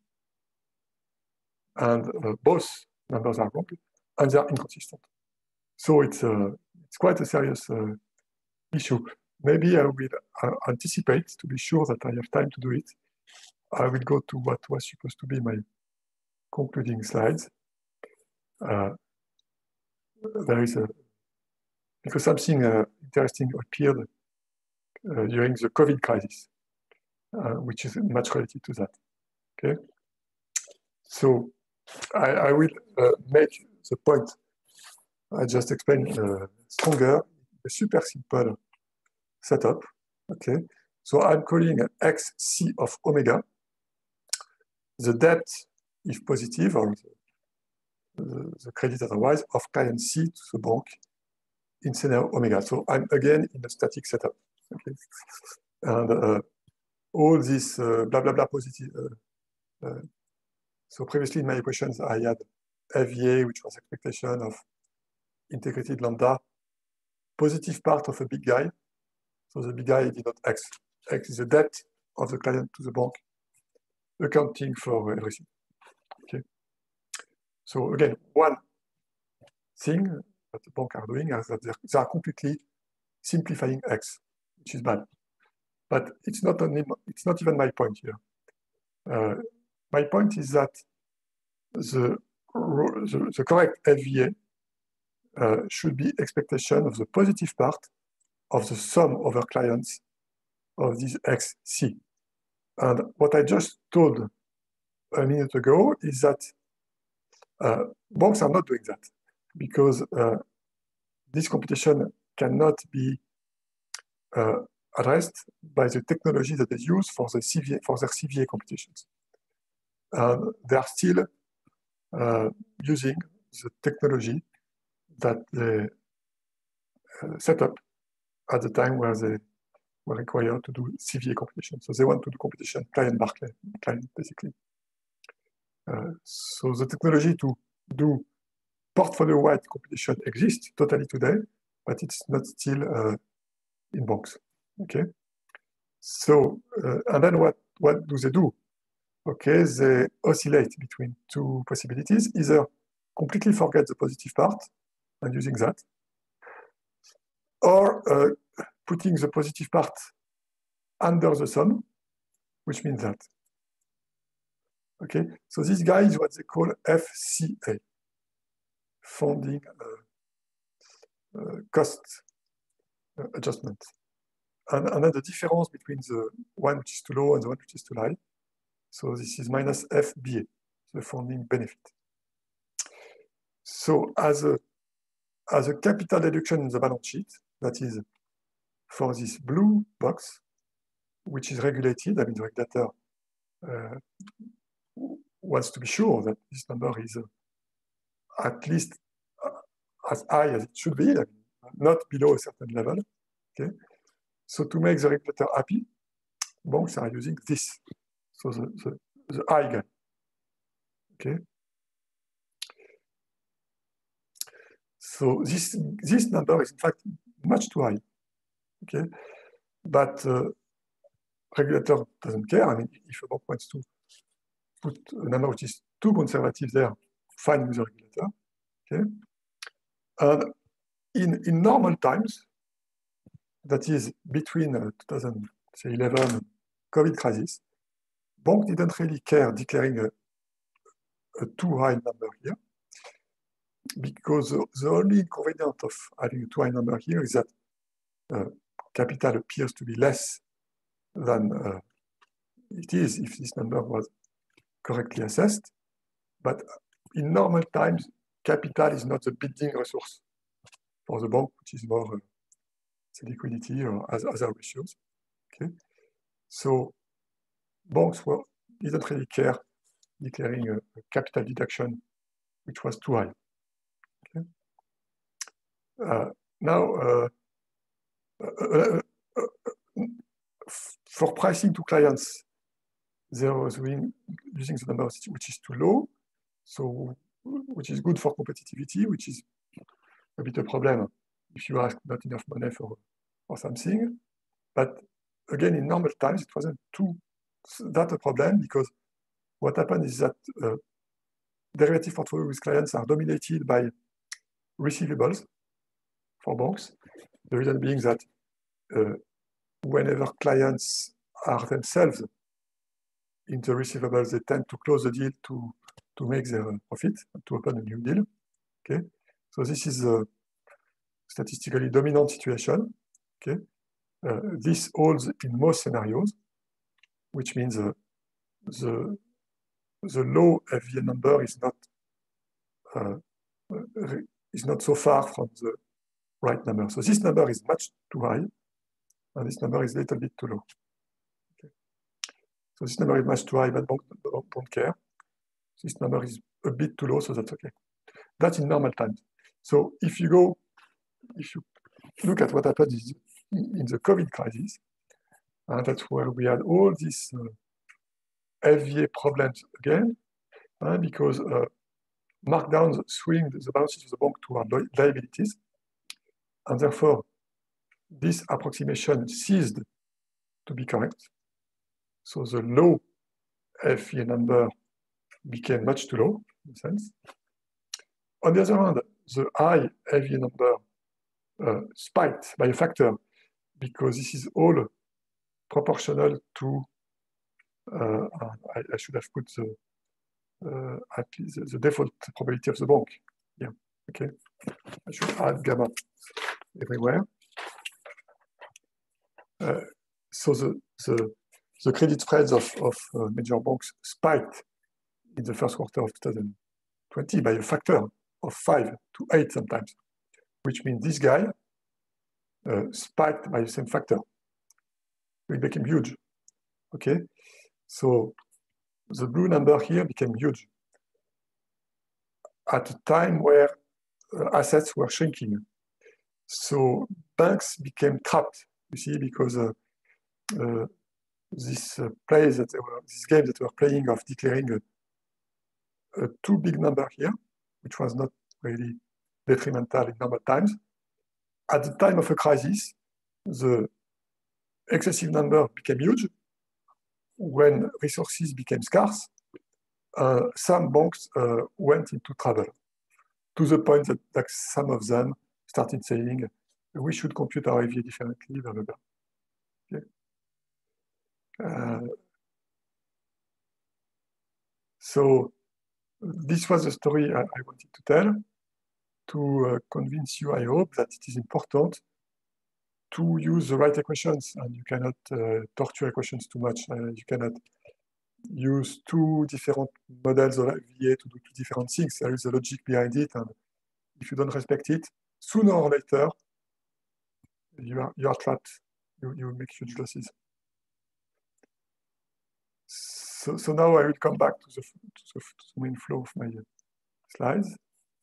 S1: And both numbers are wrong, and they are inconsistent. So it's quite a serious issue. Maybe I will anticipate to be sure that I have time to do it. I will go to what was supposed to be my concluding slides. There is because something interesting appeared during the COVID crisis, which is much related to that. Okay, so I will make the point I just explained stronger, a super simple setup. Okay, so I'm calling XC of omega the debt, if positive, or the credit otherwise, of client C to the bank in scenario omega. So I'm again in a static setup. Okay, and all this blah blah blah positive. So previously in my equations I had FVA, which was expectation of integrated lambda, positive part of a big guy. So the big guy denotes X. X is the debt of the client to the bank, accounting for everything. Okay. So again, one thing that the bank are doing is that they are completely simplifying X, which is bad. But it's not even my point here. My point is that the correct FVA should be expectation of the positive part of the sum over clients of this XC. And what I just told a minute ago is that banks are not doing that because this computation cannot be addressed by the technology that they use for their CVA computations. They are still using the technology that they set up at the time where they were required to do CVA computation. So they want to do computation client by client, basically. So the technology to do portfolio-wide computation exists totally today, but it's not still in banks. Okay. So and then what do they do? Okay, they oscillate between two possibilities: either completely forget the positive part and using that, or putting the positive part under the sum, which means that. Okay, so this guy is what they call FCA, funding cost adjustment. And then the difference between the one which is too low and the one which is too high. So this is minus FBA, the funding benefit. So as a capital deduction in the balance sheet, that is for this blue box, which is regulated, I mean the regulator wants to be sure that this number is at least as high as it should be, I mean, not below a certain level. Okay. So to make the regulator happy, banks are using this. So the high guy. Okay. So this number is in fact much too high. Okay. But regulator doesn't care. I mean, if a bank wants to put a number which is too conservative there, fine with the regulator. Okay. And in normal times, that is between 2011 and COVID crisis, bank didn't really care declaring a too high number here, because the only inconvenience of having a too high number here is that capital appears to be less than it is if this number was correctly assessed, but in normal times, capital is not the bidding resource for the bank, which is more the liquidity or other ratios. Okay, so banks didn't really care declaring a capital deduction which was too high. Okay. Now, for pricing to clients, they was using the number which is too low, so which is good for competitivity, which is a bit a problem if you ask not enough money for something. But again, in normal times, it wasn't that a problem, because what happened is that derivative portfolio with clients are dominated by receivables for banks. The reason being that whenever clients are themselves in the receivables, they tend to close the deal to make their profit, to open a new deal. Okay, so this is a statistically dominant situation. Okay, this holds in most scenarios, which means the low FVA number is not so far from the right number. So this number is much too high, and this number is a little bit too low. Okay. So this number is much too high, but don't care. This number is a bit too low, so that's okay. That's in normal times. So if you look at what happened in the COVID crisis, and that's where we had all these FVA problems again, because markdowns swing the balances of the bank toward liabilities, and therefore this approximation ceased to be correct. So the low FVA number became much too low, in a sense. On the other hand, the high FVA number spiked by a factor, because this is all proportional to, I should have put at least the default probability of the bank. Yeah, okay. I should add gamma everywhere. So the credit spreads of major banks spiked in the first quarter of 2020 by a factor of 5 to 8 sometimes, which means this guy spiked by the same factor. It became huge. Okay, so the blue number here became huge at a time where assets were shrinking. So banks became trapped, you see, because these games that they were playing of declaring a too big number here, which was not really detrimental in normal times. At the time of a crisis, the excessive number became huge. When resources became scarce, some banks went into trouble, to the point that some of them started saying, we should compute our FVA differently, blah, blah, blah. Okay. So this was the story I wanted to tell, to convince you, I hope, that it is important to use the right equations, and you cannot torture equations too much. You cannot use two different models of FVA to do two different things. There is a logic behind it, and if you don't respect it, sooner or later, you are trapped. You make huge losses. So now I will come back to the main flow of my slides.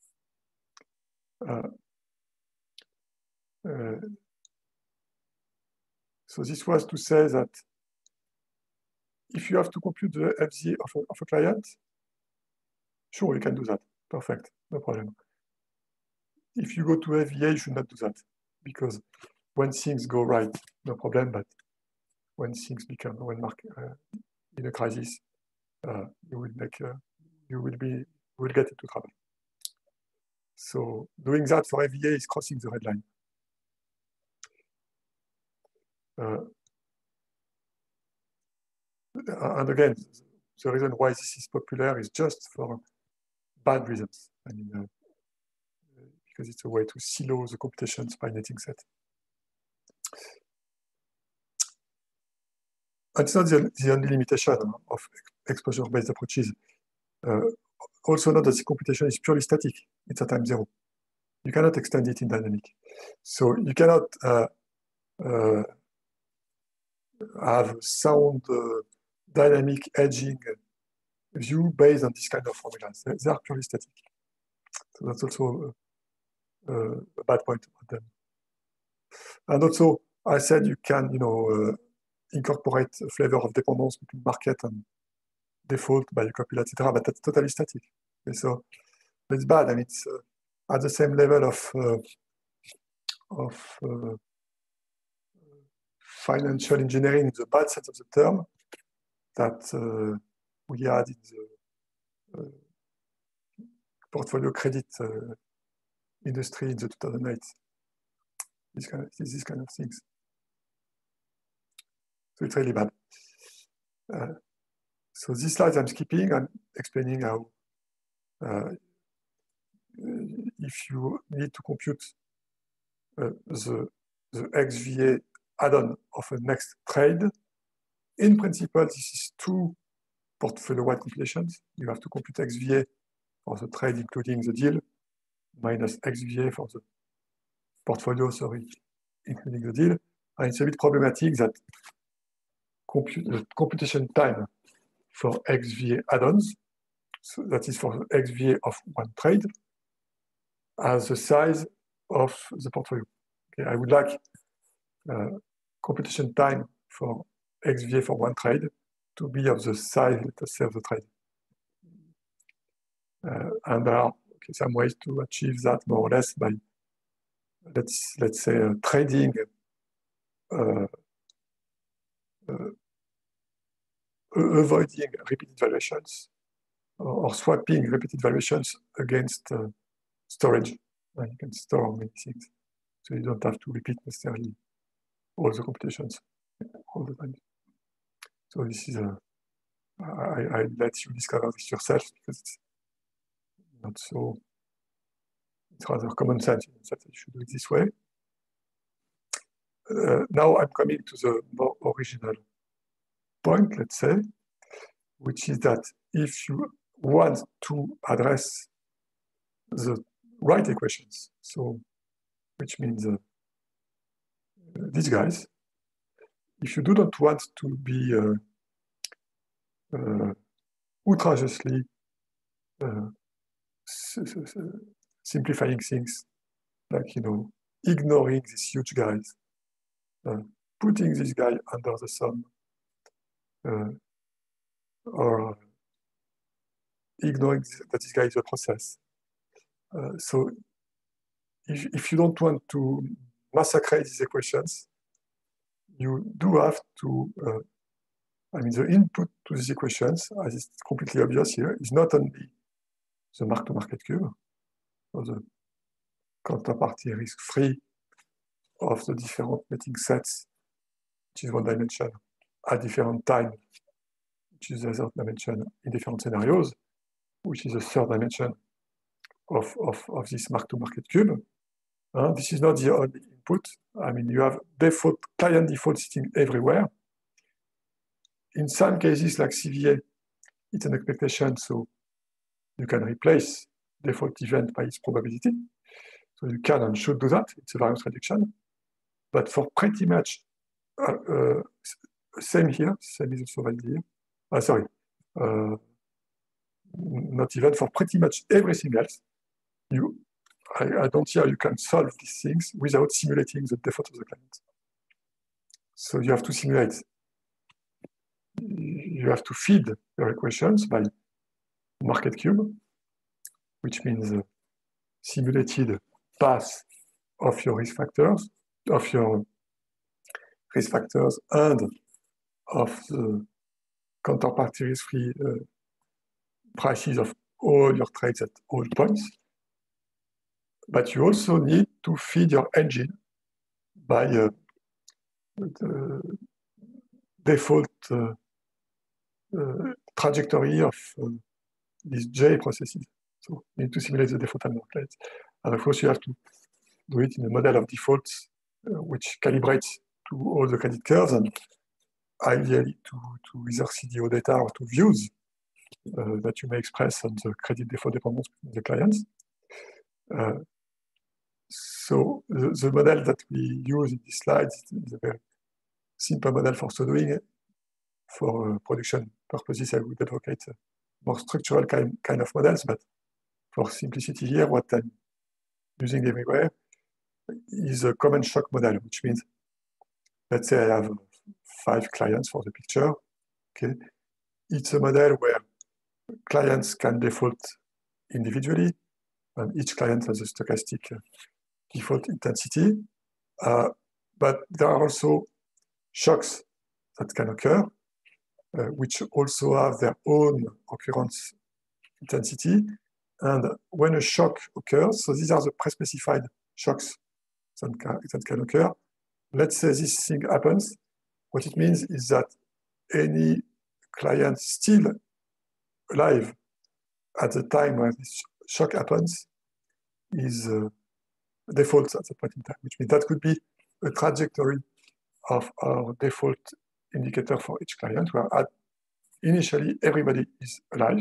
S1: So this was to say that if you have to compute the FVA of a client, sure, you can do that. Perfect, no problem. If you go to FVA, you should not do that, because when things go right, no problem, but when things become, in a crisis, you will get into trouble. So doing that for FVA is crossing the red line. And again, the reason why this is popular is just for bad reasons. I mean, because it's a way to silo the computations by netting set. it's not the only limitation of exposure-based approaches. Also note that the computation is purely static. It's at time zero. You cannot extend it in dynamic. So you cannot have sound dynamic edging view based on this kind of formulas. They are purely static. So that's also a bad point about them. And also, I said you can, incorporate a flavor of dependence between market and default by a copyleft, etc. But that's totally static. Okay, so it's bad, and it's at the same level of financial engineering in the bad sense of the term that we had in the portfolio credit industry in the 2008. These kind of things. So it's really bad. So these slides I'm skipping. I'm explaining how if you need to compute the XVA add-on of a next trade, in principle, this is two portfolio-wide computations. You have to compute XVA for the trade, including the deal, minus XVA for the portfolio, including the deal. And it's a bit problematic that the computation time for XVA add-ons, so that is for the XVA of one trade, as the size of the portfolio. Okay, I would like computation time for XVA for one trade to be of the size, let us say, of the trade. And there are some ways to achieve that more or less by, let's say, trading avoiding repeated valuations or swapping repeated valuations against storage. You can store many things, so you don't have to repeat necessarily all the computations all the time. So this is I let you discover this yourself because it's not so. It's rather common sense that you should do it this way. Now I'm coming to the more original point, let's say, which is that if you want to address the right equations, so which means these guys, if you do not want to be outrageously simplifying things, like ignoring these huge guys, putting this guy under the sum, or ignoring that this guy is a process. So if you don't want to massacre these equations, you do have to, the input to these equations, as is completely obvious here, is not only the mark-to-market cube, or the counterparty risk-free of the different netting sets, which is one dimension, at different time, which is the other dimension in different scenarios, which is the third dimension of this mark-to-market cube. This is not the only input. You have client default sitting everywhere. In some cases, like CVA, it's an expectation, so you can replace default event by its probability. So you can and should do that. It's a variance reduction. But for pretty much, same here, same is also valid here. Sorry, not even for pretty much everything else. I don't see how you can solve these things without simulating the default of the client. So you have to simulate. You have to feed your equations by market cube, which means simulated path of your risk factors, and of the counterparty risk-free prices of all your trades at all points. But you also need to feed your engine by the default trajectory of these J processes. So you need to simulate the default trades. And of course, you have to do it in a model of defaults, which calibrates to all the credit curves. And ideally to either CDO data or to views that you may express on the credit default dependence between the clients. So the model that we use in this slide is a very simple model for so doing. For production purposes, I would advocate more structural kind of models, but for simplicity here, what I'm using everywhere is a common shock model, which means, let's say I have 5 clients for the picture. Okay, it's a model where clients can default individually, and each client has a stochastic default intensity. But there are also shocks that can occur, which also have their own occurrence intensity. And when a shock occurs, so these are the pre-specified shocks that can occur. Let's say this thing happens. What it means is that any client still alive at the time when this shock happens is default at that point in time, which means that could be a trajectory of our default indicator for each client, where initially everybody is alive.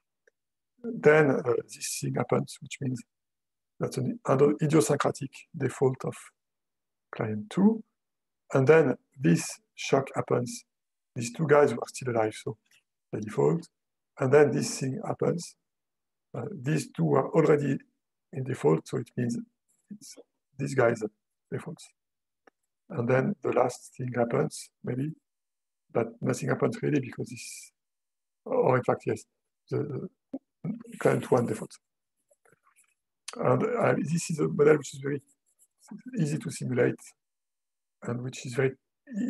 S1: Then this thing happens, which means that's an idiosyncratic default of client 2. And then this shock happens. These 2 guys who are still alive, so they default. And then this thing happens. These 2 are already in default, so it means these guys defaults. And then the last thing happens, maybe, but nothing happens really because this, or in fact, yes, the client 1 defaults. And this is a model which is very easy to simulate and which is very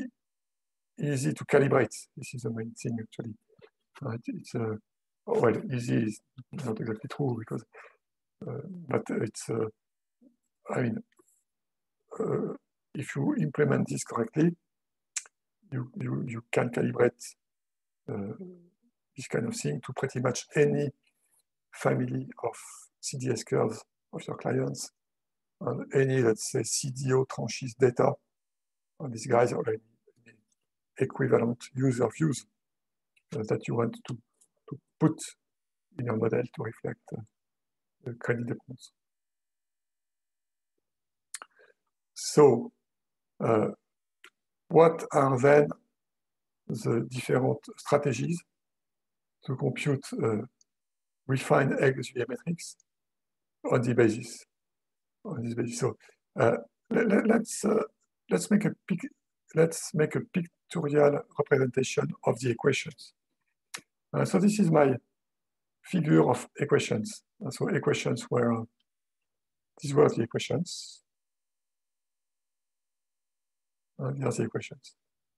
S1: easy to calibrate. This is the main thing, actually. It's well, easy is not exactly true because, but it's, I mean, if you implement this correctly, you can calibrate this kind of thing to pretty much any family of CDS curves of your clients and any, let's say, CDO tranches data. And these guys are already equivalent user views that you want to put in your model to reflect the credit dependence. So, what are then the different strategies to compute refined XVA metrics on this basis? So, let's make a pictorial representation of the equations. So this is my figure of equations. So equations were, these were the equations. These are the equations.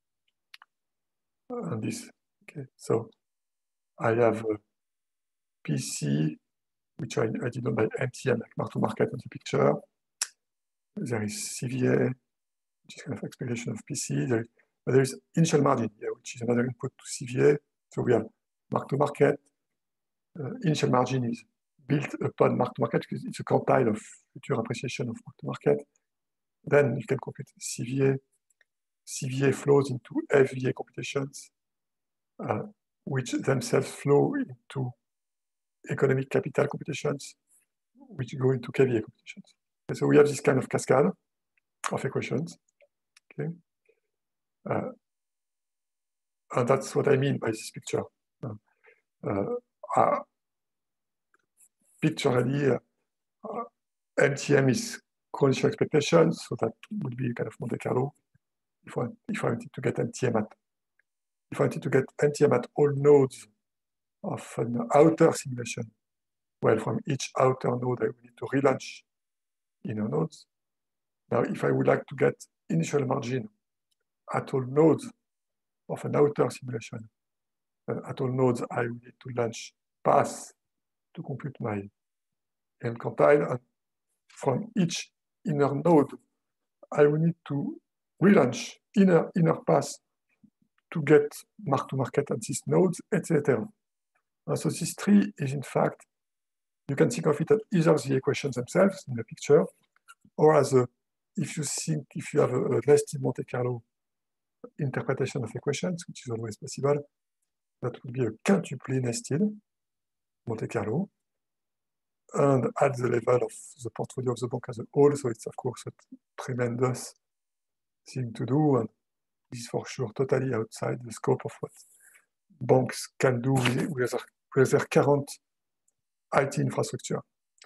S1: And this, okay. So I have a PC, which I denote by MTM, like mark to market on the picture. There is CVA, which is kind of expectation of PC. But there is initial margin here, which is another input to CVA. So we have mark to market. Initial margin is built upon mark to market because it's a quantile of future appreciation of mark to market. Then you can compute CVA. CVA flows into FVA computations, which themselves flow into economic capital computations, which go into KVA computations. Okay, so we have this kind of cascade of equations. Okay, and that's what I mean by this picture. Pictorially, MTM is conditional expectations, so that would be kind of Monte Carlo. If I wanted to get MTM at all nodes of an outer simulation, well, from each outer node, I would need to relaunch inner nodes. Now, if I would like to get initial margin at all nodes of an outer simulation, at all nodes, I would need to launch paths to compute my M quantile. And from each inner node, I will need to relaunch inner paths to get mark to market at these nodes, etc. So this tree is, in fact, you can think of it as either the equations themselves in the picture, or as if you have a nested Monte Carlo interpretation of equations, which is always possible. That would be a quintuply nested Monte Carlo. And at the level of the portfolio of the bank as a whole, so it's of course a tremendous thing to do, and is for sure totally outside the scope of what banks can do with their current IT infrastructure.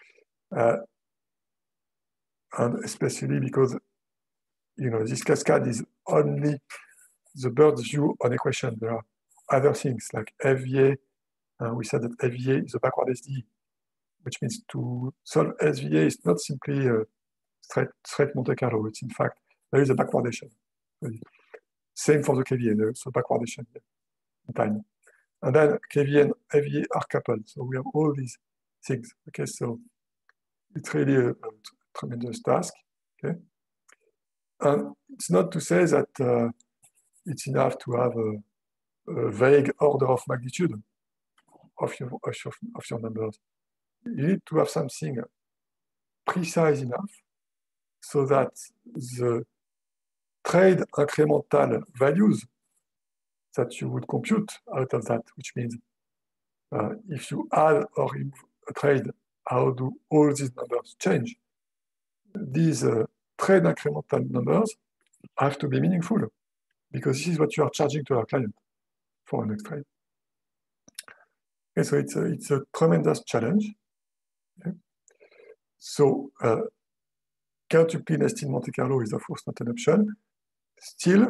S1: And especially because, you know, this cascade is only the bird's view on equation. There are other things like FVA. We said that FVA is a backward SDE, which means to solve SVA is not simply a straight Monte Carlo. It's in fact, there is a backwardation. Same for the KVA, there's a backwardation in time. And then KVA and FVA are coupled. So we have all these things. Okay, so it's really a tremendous task. Okay, and it's not to say that it's enough to have a vague order of magnitude of your numbers. You need to have something precise enough so that the trade incremental values that you would compute out of that, which means if you add or remove a trade, how do all these numbers change? These trade incremental numbers have to be meaningful because this is what you are charging to our client for an next trade. Okay, so it's a tremendous challenge. Okay. So quintuply nested Monte Carlo is of course not an option. Still,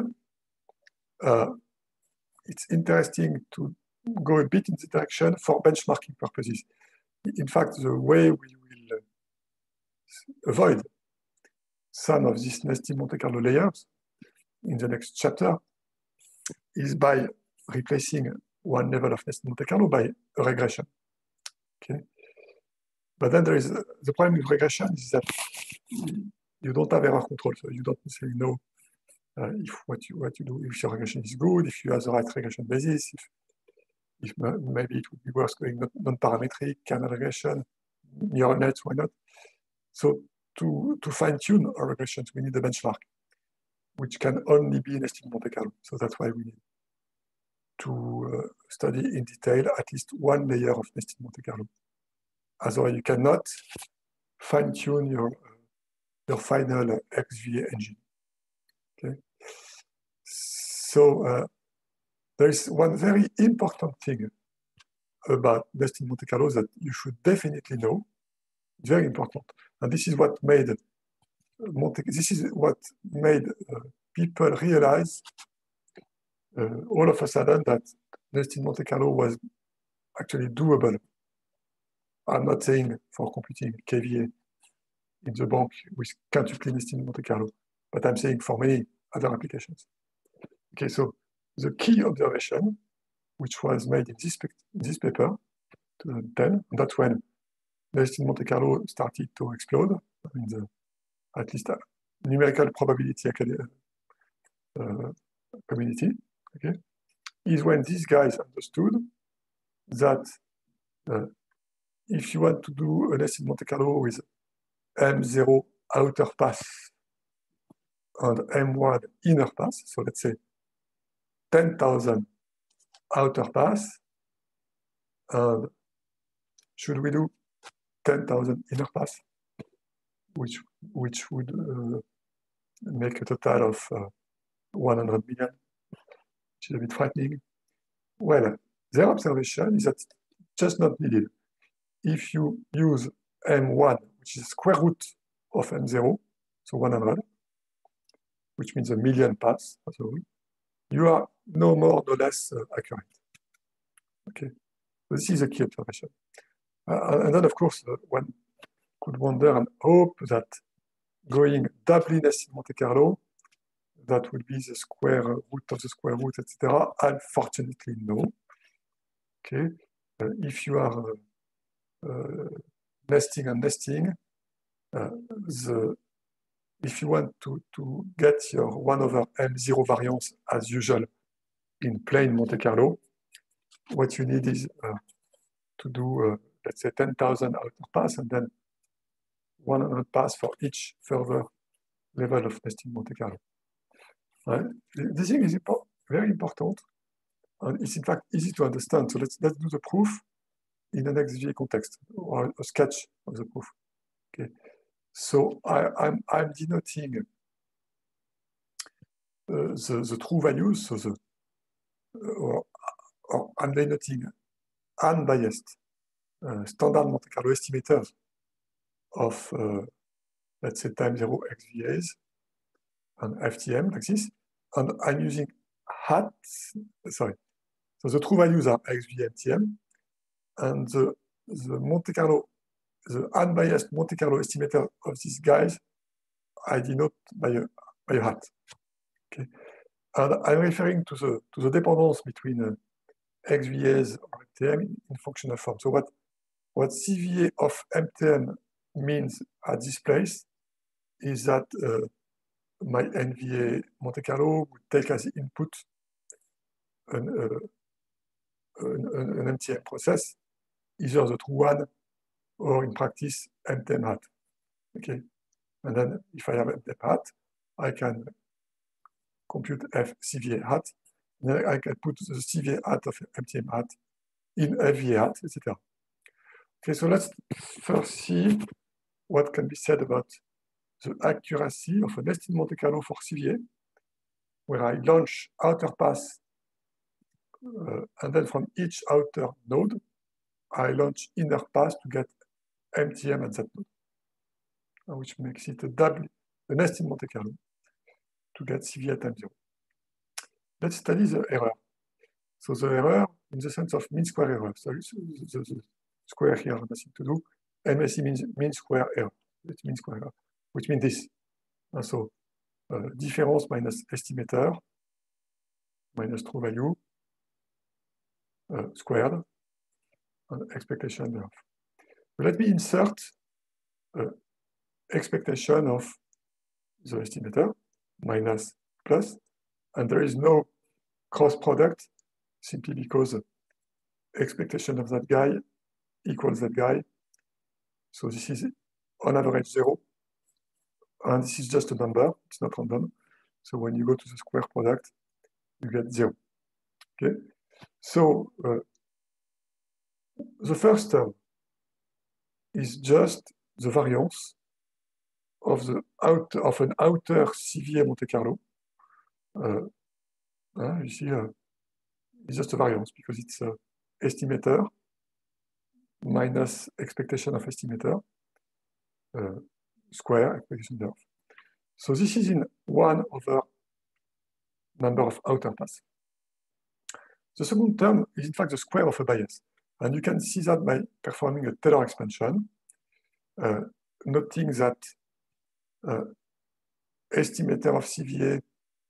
S1: it's interesting to go a bit in the direction for benchmarking purposes. In fact, the way we will avoid some of these nested Monte Carlo layers in the next chapter is by replacing one level of nested Monte Carlo by a regression. Okay, but then there is the problem with regression is that you don't have error control, so you don't necessarily know if what you do, if your regression is good, if you have the right regression basis, if maybe it would be worth going non-parametric, kernel regression, neural nets, why not? So to fine-tune our regressions, we need a benchmark, which can only be nested Monte Carlo. So that's why we need to study in detail at least one layer of nested Monte Carlo. Otherwise, you cannot fine-tune your final XVA engine. Okay. So there is one very important thing about nested Monte Carlo that you should definitely know. It's very important, and this is what made people realize all of a sudden that nested Monte Carlo was actually doable. I'm not saying for computing KVA in the bank with quintuply nested Monte Carlo, but I'm saying for many other applications. Okay, so the key observation, which was made in this paper, 2010, and that's when nested Monte Carlo started to explode in the, at least numerical probability community, okay, is when these guys understood that if you want to do a nested Monte Carlo with M0 outer pass and M1 inner pass, so let's say 10,000 outer pass, and should we do 10,000 inner pass, which would make a total of 100 million, which is a bit frightening. Well, their observation is that it's just not needed. If you use M1, which is square root of M0, so 100, which means a million pass, you are no more, no less accurate. Okay, so this is a key observation. And then, of course, one could wonder and hope that going doubly nested Monte Carlo, that would be the square root of the square root, etc. Unfortunately, no. Okay, if you are nesting and nesting, if you want to get your 1 over M0 variance as usual in plain Monte Carlo, what you need is to do, let's say, 10,000 outer pass and then 100 pass for each further level of nesting Monte Carlo. This thing is very important, and it's in fact easy to understand. So let's do the proof in an XVA context, or a sketch of the proof. Okay. So I'm denoting the true values, so or I'm denoting unbiased standard Monte Carlo estimators of let's say time zero XVAs and FTM like this, and I'm using so the true values are XVA MTM, and the Monte Carlo, the unbiased Monte Carlo estimator of these guys, I denote by a hat. Okay, and I'm referring to the dependence between XVAs or MTM in functional form. So what CVA of MTM means at this place is that my NVA Monte Carlo would take as input an MTM process, either the true one or in practice MTM hat. Okay, and then if I have MTM hat, I can compute F CVA hat. Then I can put the CVA hat of MTM hat in FVA hat, etc. Okay, so let's first see what can be said about the accuracy of an estimate Monte Carlo for CVA, where I launch outer pass, and then from each outer node, I launch inner pass to get MTM at that node, which makes it an estimate Monte Carlo to get CVA at time zero. Let's study the error. So the error in the sense of mean square error. So the square here has nothing to do. MSE means mean square error. It's mean square error, which means this. And so difference minus estimator minus true value squared and expectation thereof. But let me insert expectation of the estimator minus plus, and there is no cross product simply because expectation of that guy equals that guy. So this is on average 0, and this is just a number, it's not random. So when you go to the square product, you get 0. Okay, so the first term is just the variance of an outer CVA Monte Carlo. You see, it's just a variance because it's estimator minus expectation of estimator square expectation thereof. So this is in 1 over number of outer pass. The second term is in fact the square of a bias. And you can see that by performing a Taylor expansion, noting that estimator of CVA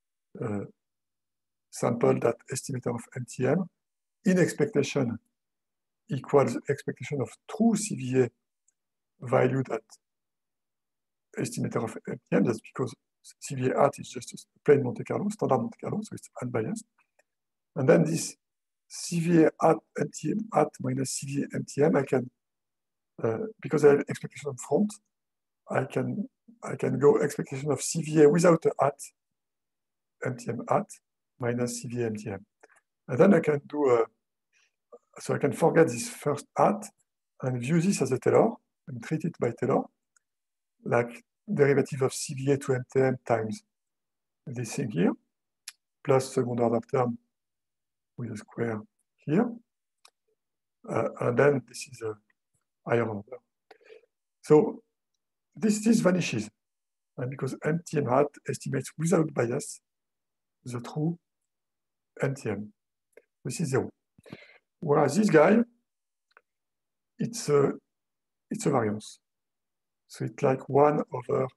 S1: sampled at estimator of MTM in expectation equals expectation of true CVA valued at estimator of MTM. That's because CVA hat is just a plain Monte Carlo, standard Monte Carlo, so it's unbiased. And then this CVA hat MTM hat minus CVA MTM, I can, because I have expectation up front, I can go expectation of CVA without a hat, MTM hat, minus CVA MTM. And then I can do so I can forget this first hat and view this as a Taylor and treat it by Taylor, like derivative of CVA to MTM times this thing here, plus second order term with a square here. And then this is a higher order. So this vanishes, and because MTM hat estimates without bias the true MTM. This is 0. Whereas this guy, it's a variance. So it's like 1 over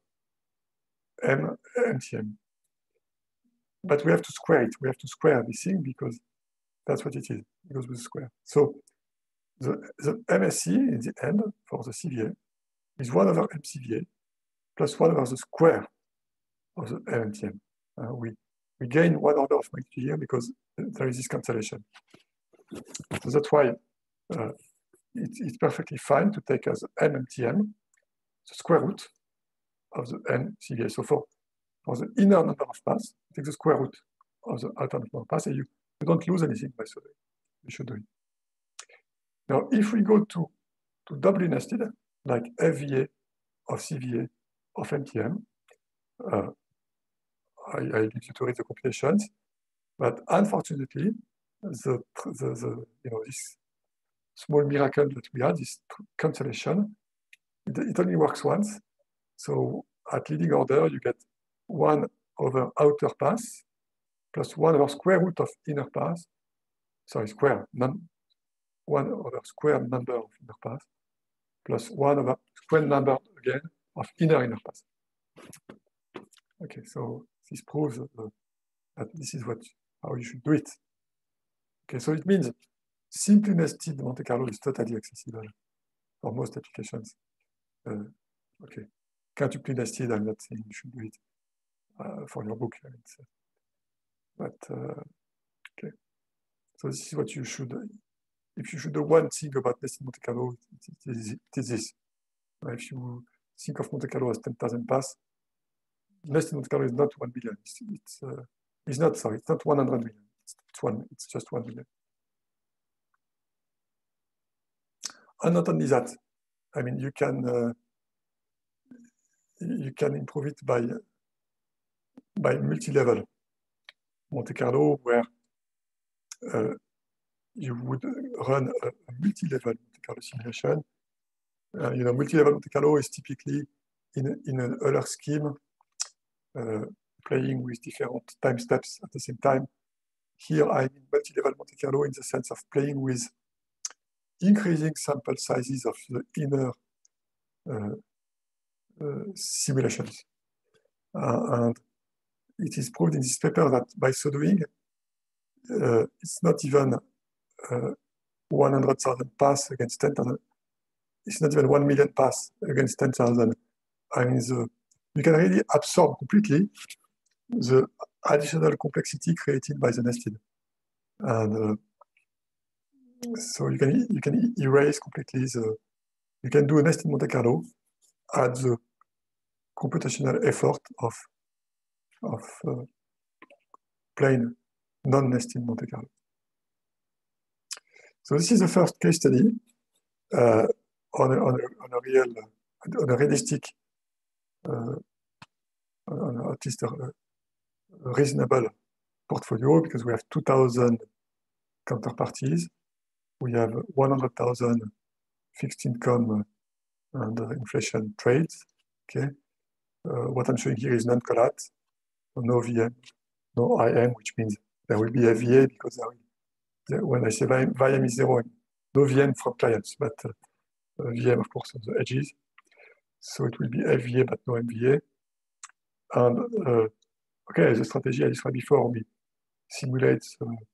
S1: MTM. But we have to square it. We have to square this thing because that's what it is. It goes with the square. So the MSE in the end for the CVA is 1 over MCVA plus 1 over the square of the MTM. We gain 1 order of magnitude here because there is this cancellation. So that's why it's perfectly fine to take as MMTM the square root of the MCVA. So for the inner number of passes, take the square root of the outer number of passes, and you don't lose anything by so doing. You should do it. Now, if we go to doubly nested, like FVA of CVA of MTM, I leave you to read the computations, but unfortunately, this small miracle that we had, this cancellation, it only works once. So at leading order, you get 1 over outer pass plus 1 over square root of inner pass. Sorry, 1 over square number of inner pass plus 1 over square number again of inner pass. Okay, so this proves that this is how you should do it. Okay, so it means simply nested Monte Carlo is totally accessible for most applications. Okay, quintuply nested, I'm not saying you should do it for your book. But okay, so this is what you should. If you should do one thing about nested Monte Carlo, it is this. If you think of Monte Carlo as 10,000 pass, nested Monte Carlo is not 1 billion. It's not 100 million. It's just 1 million. And not only that, I mean, you can improve it by multi-level Monte Carlo, where you would run a multi-level Monte Carlo simulation. Multi-level Monte Carlo is typically in an Euler scheme, playing with different time steps at the same time. Here, I mean multi-level Monte Carlo in the sense of playing with increasing sample sizes of the inner simulations. And it is proved in this paper that by so doing, it's not even 100,000 pass against 10,000. It's not even 1 million pass against 10,000. I mean, you can really absorb completely the additional complexity created by the nested. And so you can erase completely you can do a nested Monte Carlo at the computational effort of plain non-nested Monte Carlo. So this is the first case study on a realistic, on at least a reasonable portfolio, because we have 2,000 counterparties. We have 100,000 fixed income and inflation trades. Okay, what I'm showing here is non-collat, no VM, no IM, which means there will be a VA because when I say VM is 0, no VM from clients, but VM, of course, on the edges. So it will be FVA, but no MVA. And okay, the strategy I described before, we simulate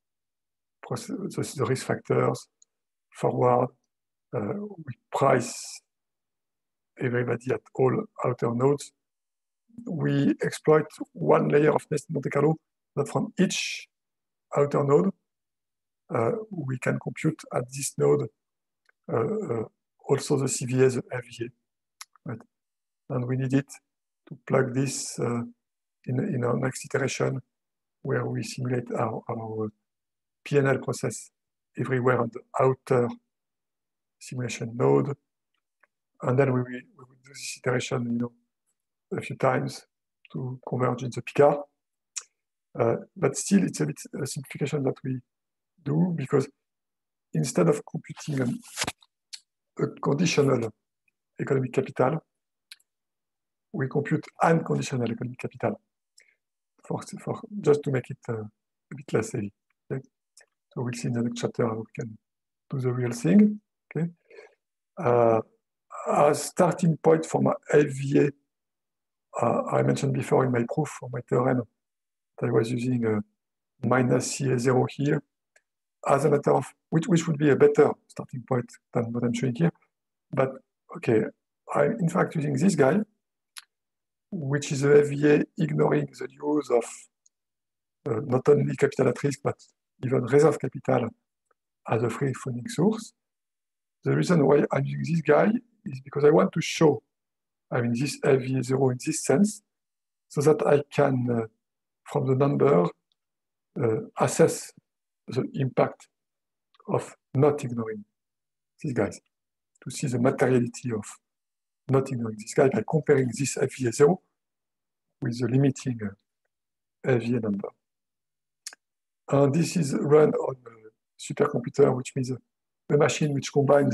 S1: the risk factors forward. We price everybody at all outer nodes. We exploit one layer of nested Monte Carlo, that from each outer node, we can compute at this node also the CVA, the FVA. Right? And we need it to plug this in our next iteration, where we simulate our PNL process everywhere on the outer simulation node. And then we will do this iteration, a few times to converge in the PICA. But still, it's a bit a simplification that we do, because instead of computing a conditional economic capital, we compute unconditional economic capital for just to make it a bit less heavy. Okay? So we'll see in the next chapter how we can do the real thing. Okay. As starting point for my FVA, I mentioned before in my proof for my theorem that I was using a minus CA0 here as a matter of which would be a better starting point than what I'm showing here. But okay, I'm in fact using this guy, which is a FVA ignoring the use of not only capital at risk, but even reserve capital as a free funding source. The reason why I'm using this guy is because I want to show, I mean, this FVA0 in this sense, so that I can, from the number, assess the impact of not ignoring these guys, to see the materiality of not ignoring this guy by comparing this FVA0 with the limiting FVA number. And this is run on a supercomputer, which means a machine which combines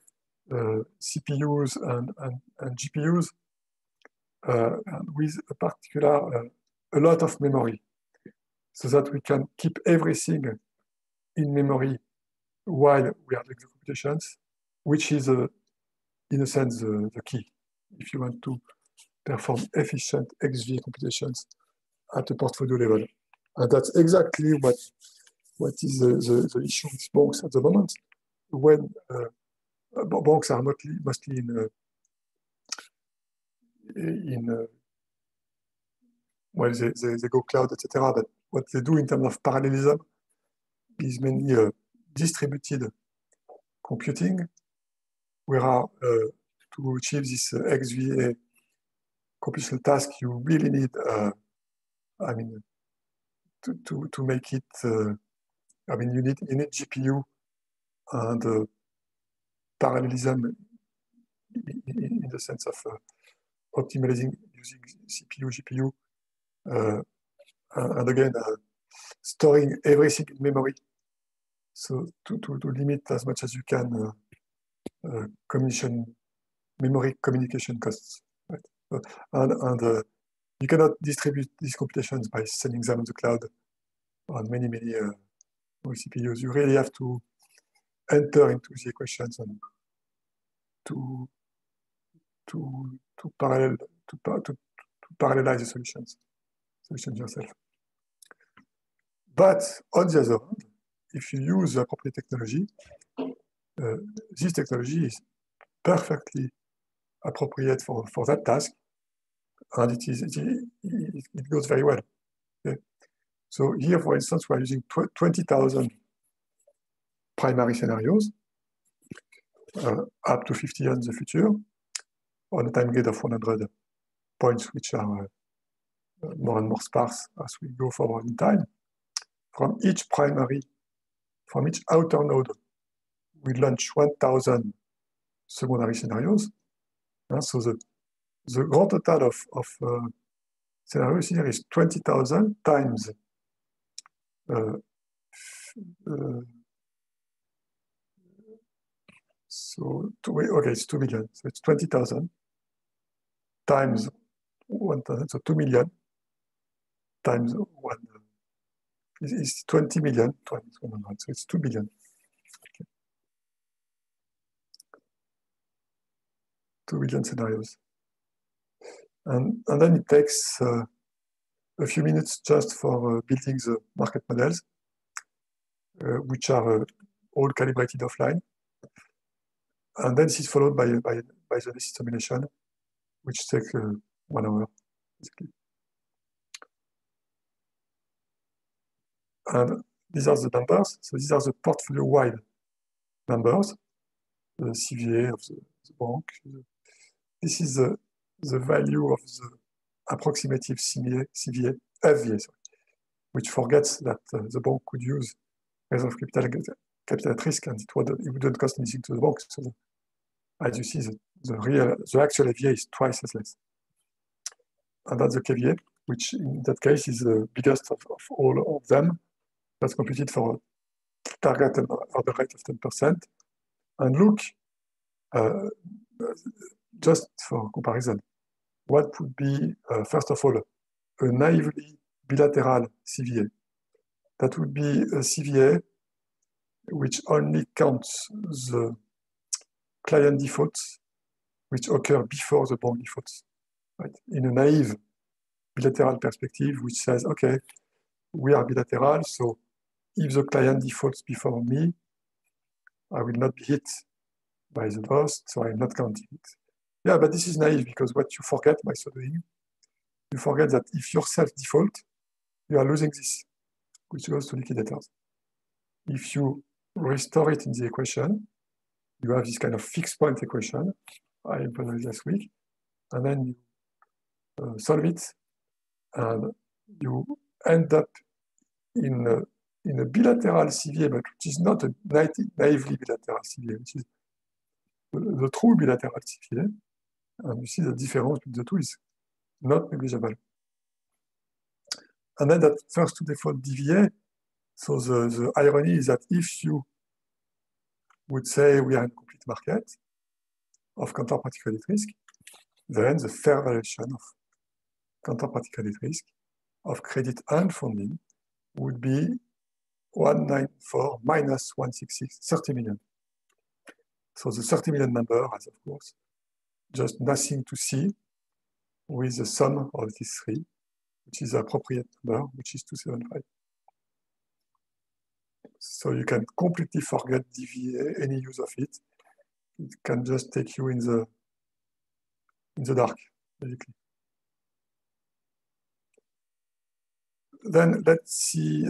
S1: CPUs and GPUs and with a particular, a lot of memory, so that we can keep everything in memory while we are doing the computations, which is, in a sense, the key if you want to perform efficient XVA computations at a portfolio level. And that's exactly what is the issue with bonks at the moment. When bonks are mostly well, they go cloud, etc. But what they do in terms of parallelism is mainly distributed computing, where to achieve this XVA computational task, you really need, I mean, to make it, I mean, you need GPU and parallelism in the sense of optimizing using CPU, GPU, and again, storing everything in memory. So to limit as much as you can memory communication costs. Right? And you cannot distribute these computations by sending them on the cloud on many CPUs. You really have to enter into the equations and to parallelize the solutions yourself. But on the other hand, if you use the appropriate technology, this technology is perfectly appropriate for that task, and it goes very well. Okay? So here, for instance, we're using 20,000 primary scenarios, up to 50 years in the future, on a time grid of 100 points, which are more and more sparse as we go forward in time. From each outer node, we launch 1,000 secondary scenarios. So the grand total of scenarios here is 20,000 times it's 2 million. So it's 20,000 times 1,000, so 2 million times 1 is 20 million, so it's 2 billion. Okay. 2 billion scenarios. And then it takes a few minutes just for building the market models, which are all calibrated offline. And then this is followed by the necessary simulation, which takes 1 hour, basically. And these are the numbers. So these are the portfolio-wide numbers, the CVA of the bank. This is the value of the approximative FVA, sorry, which forgets that the bank could use reserve capital at risk, and it wouldn't cost anything to the bank. So as you see, the actual FVA is twice as less. And that's the KVA, which in that case is the biggest of all of them. That's computed for a target order rate of 10%. And look, just for comparison, what would be, first of all, a naively bilateral CVA? That would be a CVA which only counts the client defaults which occur before the bank defaults. Right? In a naive bilateral perspective, which says, okay, we are bilateral, so if the client defaults before me, I will not be hit by the loss, so I'm not counting it. Yeah, but this is naive, because what you forget by so doing, you forget that if you self-default, you are losing this, which goes to liquidators. If you restore it in the equation, you have this kind of fixed point equation I implemented last week, and then you solve it and you end up in a bilateral CVA, but which is not a naively bilateral CVA, which is the true bilateral CVA. And you see the difference between the two is not negligible. And then that first to default DVA, so the irony is that if you would say we are in a complete market of counterparty credit risk, then the fair valuation of counterparty credit risk of credit and funding would be 194 minus 166, 30 million. So the 30 million number has, of course, just nothing to see with the sum of these three, which is the appropriate number, which is 275. So you can completely forget DVA, any use of it. It can just take you in the dark, basically. Then let's see.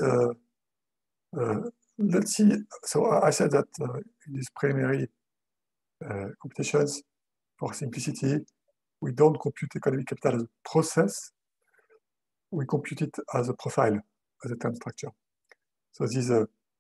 S1: So I said that in these preliminary computations, for simplicity, we don't compute economic capital as a process. We compute it as a profile, as a term structure. So this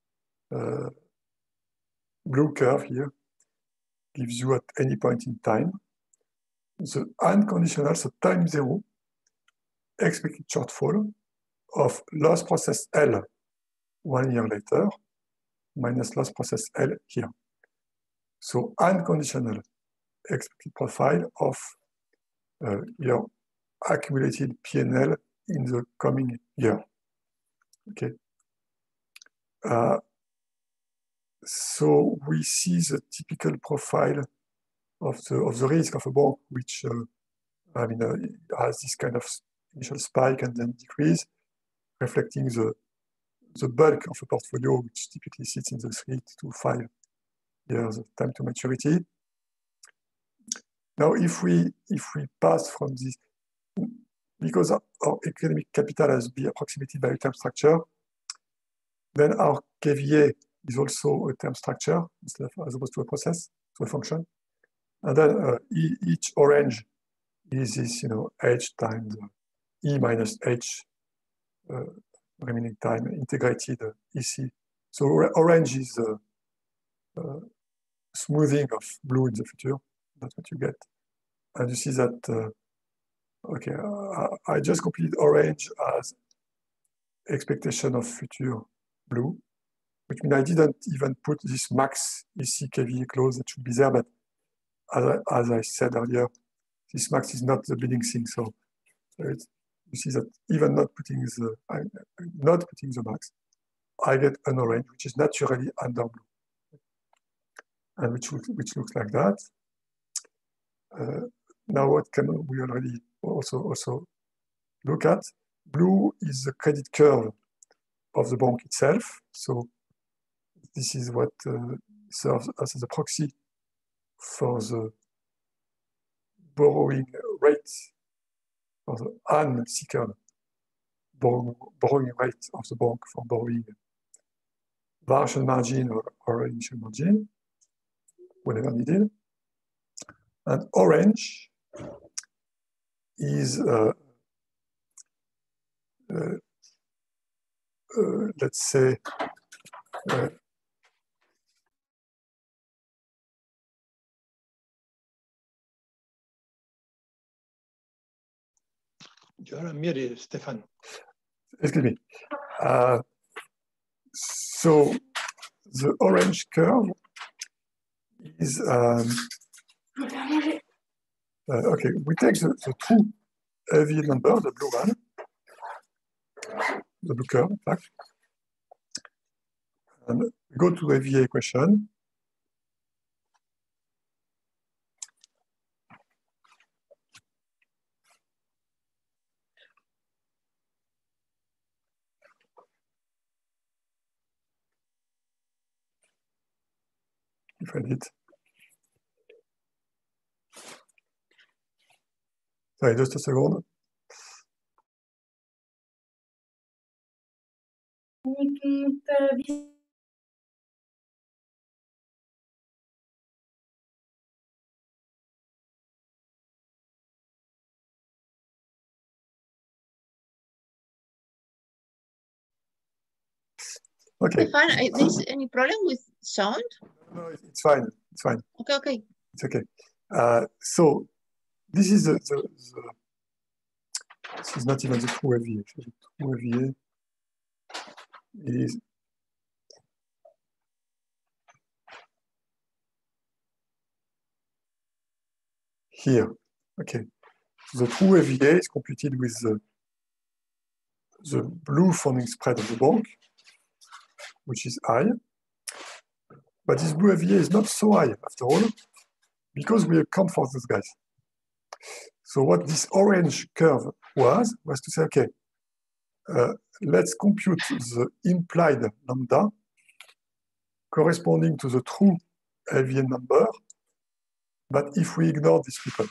S1: blue curve here gives you at any point in time the unconditional, so time zero, expected shortfall of loss process L 1 year later minus loss process L here. So unconditional expected profile of your accumulated P&L in the coming year. Okay. So we see the typical profile of the risk of a bank, which has this kind of initial spike and then decrease, reflecting the bulk of a portfolio, which typically sits in the 3 to 5 years of time to maturity. Now, if we pass from this, because our economic capital has been approximated by a term structure, then our KVA is also a term structure as opposed to a process, to a function. And then each orange is this, h times e minus h remaining time integrated EC. So orange is smoothing of blue in the future. That's what you get. And you see that, okay, I just completed orange as expectation of future blue, which means I didn't even put this max EC KVA clause that should be there, but as I said earlier, this max is not the leading thing. So you see that even not putting the max, I get an orange, which is naturally under blue, and which looks like that. Now, what can we already also look at? Blue is the credit curve of the bank itself. So this is what serves as a proxy for the borrowing rate, or the unsecured borrowing rate of the bank for borrowing variation margin or initial margin, whenever needed. And orange is, let's say,
S2: You're muted, Stéphane.
S1: Excuse me. So the orange curve is, okay, we take the true heavy number, the blue one, the blue curve, in fact, and we go to a VA equation. If I did. Sorry, just a second. Okay.
S3: Stefan, there's any problem with sound?
S1: No, it's fine. It's fine.
S3: Okay, okay.
S1: It's okay. So this is this is not even the true FVA. The true FVA is here. Okay. The true FVA is computed with the blue funding spread of the bank, which is high. But this blue FVA is not so high after all, because we account for those guys. So what this orange curve was to say, okay, let's compute the implied lambda corresponding to the true FVA number, but if we ignore this ripple.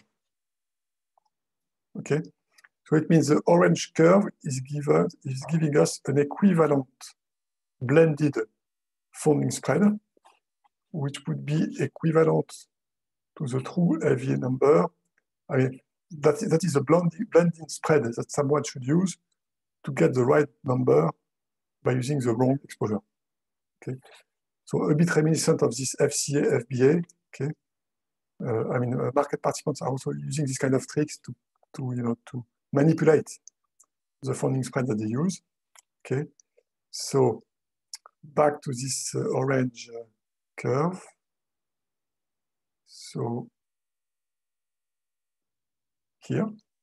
S1: Okay, so it means the orange curve is giving us an equivalent blended funding spread, which would be equivalent to the true FVA number. I mean, that is a blending spread that someone should use to get the right number by using the wrong exposure. Okay, so a bit reminiscent of this FCA, FBA. Okay, I mean, market participants are also using this kind of tricks to manipulate the funding spread that they use. Okay, so back to this orange curve. So here,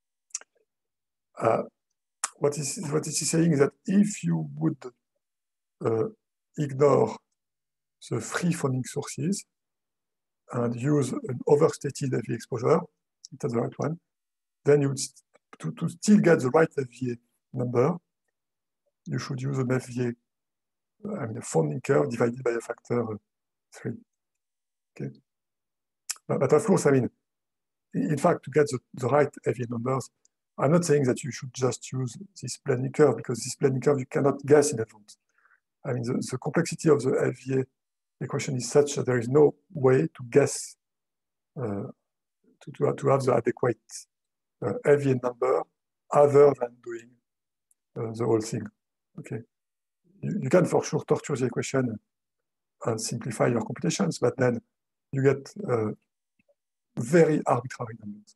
S1: what is saying is that if you would ignore the free funding sources and use an overstated FVA exposure, that's the right one, then you would, to still get the right FVA number, you should use an FVA, I mean a funding curve divided by a factor 3. Okay, but of course, I mean, in fact, to get the right FVA numbers, I'm not saying that you should just use this blending curve, because this blending curve you cannot guess in advance. I mean, the complexity of the FVA equation is such that there is no way to guess, to have the adequate FVA number other than doing the whole thing. Okay, you can for sure torture the equation and simplify your computations, but then you get very arbitrary numbers.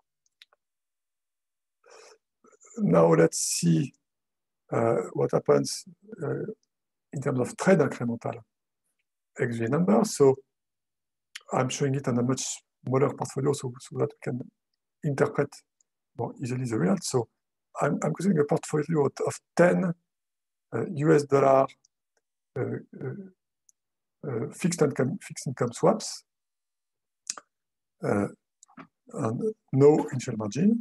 S1: Now let's see what happens in terms of trade incremental XVA numbers. So I'm showing it on a much smaller portfolio so that we can interpret more easily the results. So I'm considering a portfolio of 10 US dollar fixed income swaps and no initial margin.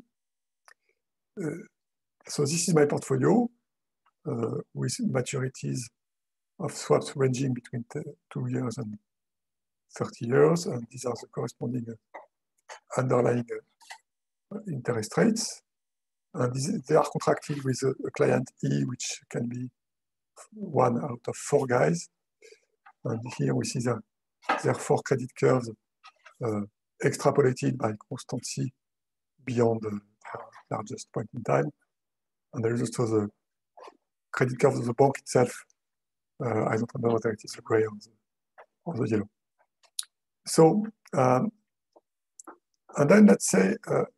S1: So this is my portfolio with maturities of swaps ranging between 2 years and 30 years, and these are the corresponding underlying interest rates. And they are contracted with a client E, which can be 1 out of 4 guys. And here we see their 4 credit curves extrapolated by constancy beyond the largest point in time. And there is also the credit curve of the bank itself. I don't remember whether it is the gray or the yellow. So, and then let's say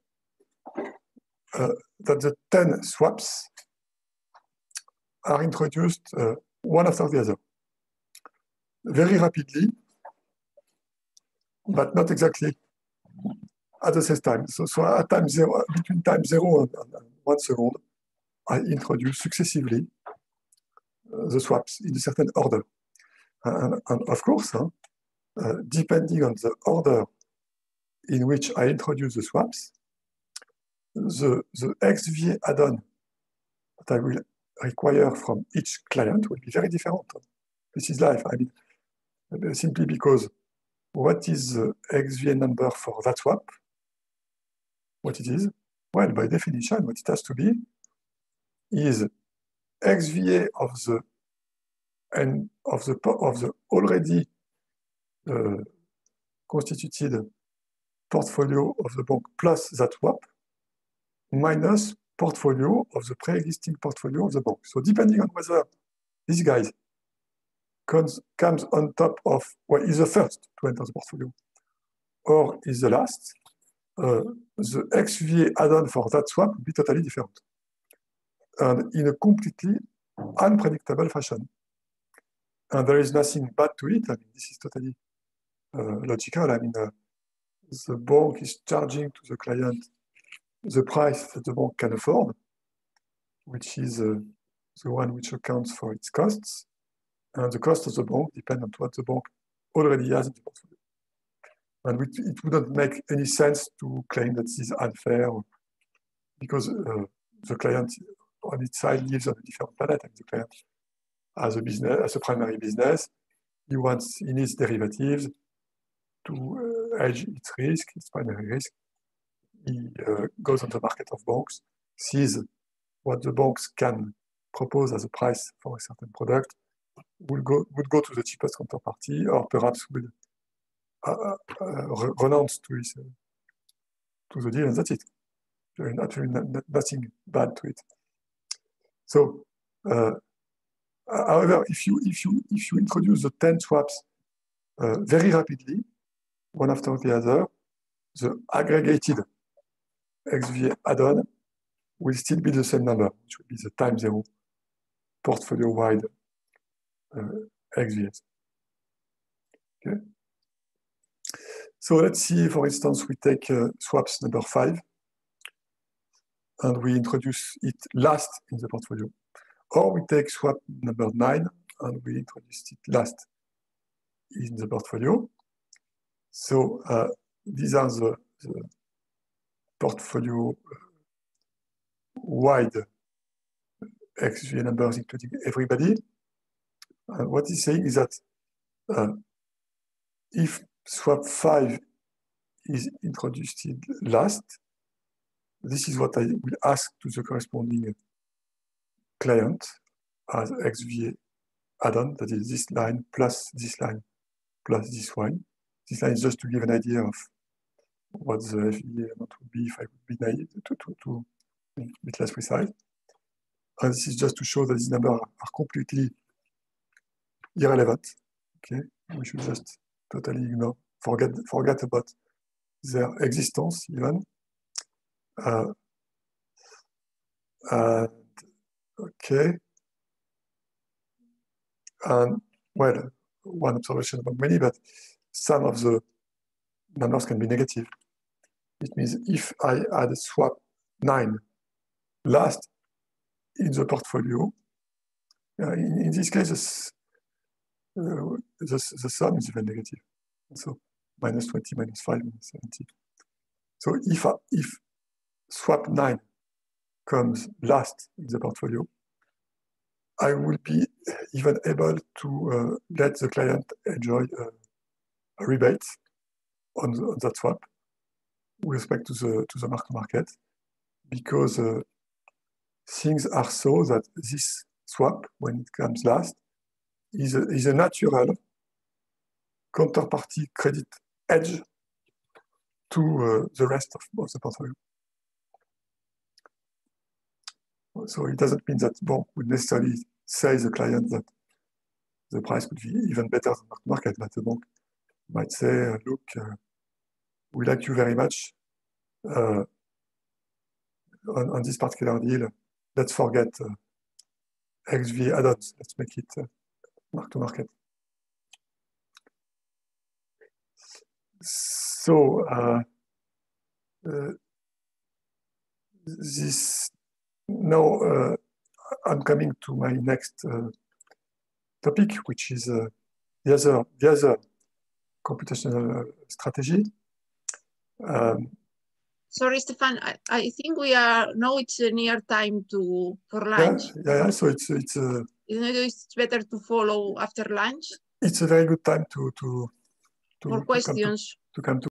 S1: that the 10 swaps are introduced one after the other, very rapidly, but not exactly at the same time. So at time 0, between time 0 and 1 second, I introduce successively the swaps in a certain order. And of course, depending on the order in which I introduce the swaps, the XVA add-on that I will require from each client will be very different. This is life. I mean, simply because what is the XVA number for that swap? What it is? Well, by definition, what it has to be is XVA of the already constituted portfolio of the bank plus that swap minus portfolio of the pre-existing portfolio of the bank. So depending on whether these guys comes on top of, well, is the first to enter the portfolio, or is the last, the XVA add-on for that swap will be totally different and in a completely unpredictable fashion. And there is nothing bad to it. I mean, this is totally logical. I mean, the bank is charging to the client the price that the bank can afford, which is the one which accounts for its costs. And the cost of the bank depends on what the bank already has in the portfolio. And it wouldn't make any sense to claim that this is unfair because the client on its side lives on a different planet. And the client has a business, as a primary business, he needs derivatives to hedge its risk, its primary risk. He goes on the market of banks, sees what the banks can propose as a price for a certain product, would go to the cheapest counterparty, or perhaps will renounce to the deal, and that's it. There is nothing bad to it. So, however, if you introduce the 10 swaps very rapidly, one after the other, the aggregated XVA add-on will still be the same number, which will be the time zero portfolio-wide XVAs. Okay. So let's see, for instance, we take swaps number 5 and we introduce it last in the portfolio. Or we take swap number 9 and we introduce it last in the portfolio. So these are the portfolio wide XVA numbers, including everybody. And what he's saying is that if swap 5 is introduced last, this is what I will ask to the corresponding client as XVA add-on, that is this line plus this line plus this one. This line is just to give an idea of what the FVA amount would be if I would be naive, to be a bit less precise. And this is just to show that these numbers are completely irrelevant. Okay, we should just totally ignore, forget about their existence even. Okay. And well, one observation about many, but some of the numbers can be negative. It means if I add swap 9 last in the portfolio, in this case, the sum is even negative. So minus 20, minus 5, minus 70. So if swap 9 comes last in the portfolio, I will be even able to let the client enjoy a rebate on that swap with respect to the mark-to-market, because things are so that this swap, when it comes last, is a natural counterparty credit edge to the rest of the portfolio. So it doesn't mean that bank would necessarily say to the client that the price would be even better than market, but the bank might say, look, we like you very much on this particular deal. Let's forget XVA add-ons. Let's make it mark-to-market. So now I'm coming to my next topic, which is the other computational strategy.
S3: Sorry, Stefan. I think we are now. It's near time for lunch.
S1: Yeah. So it's
S3: better to follow after lunch.
S1: It's a very good time to
S3: for questions.
S1: To come to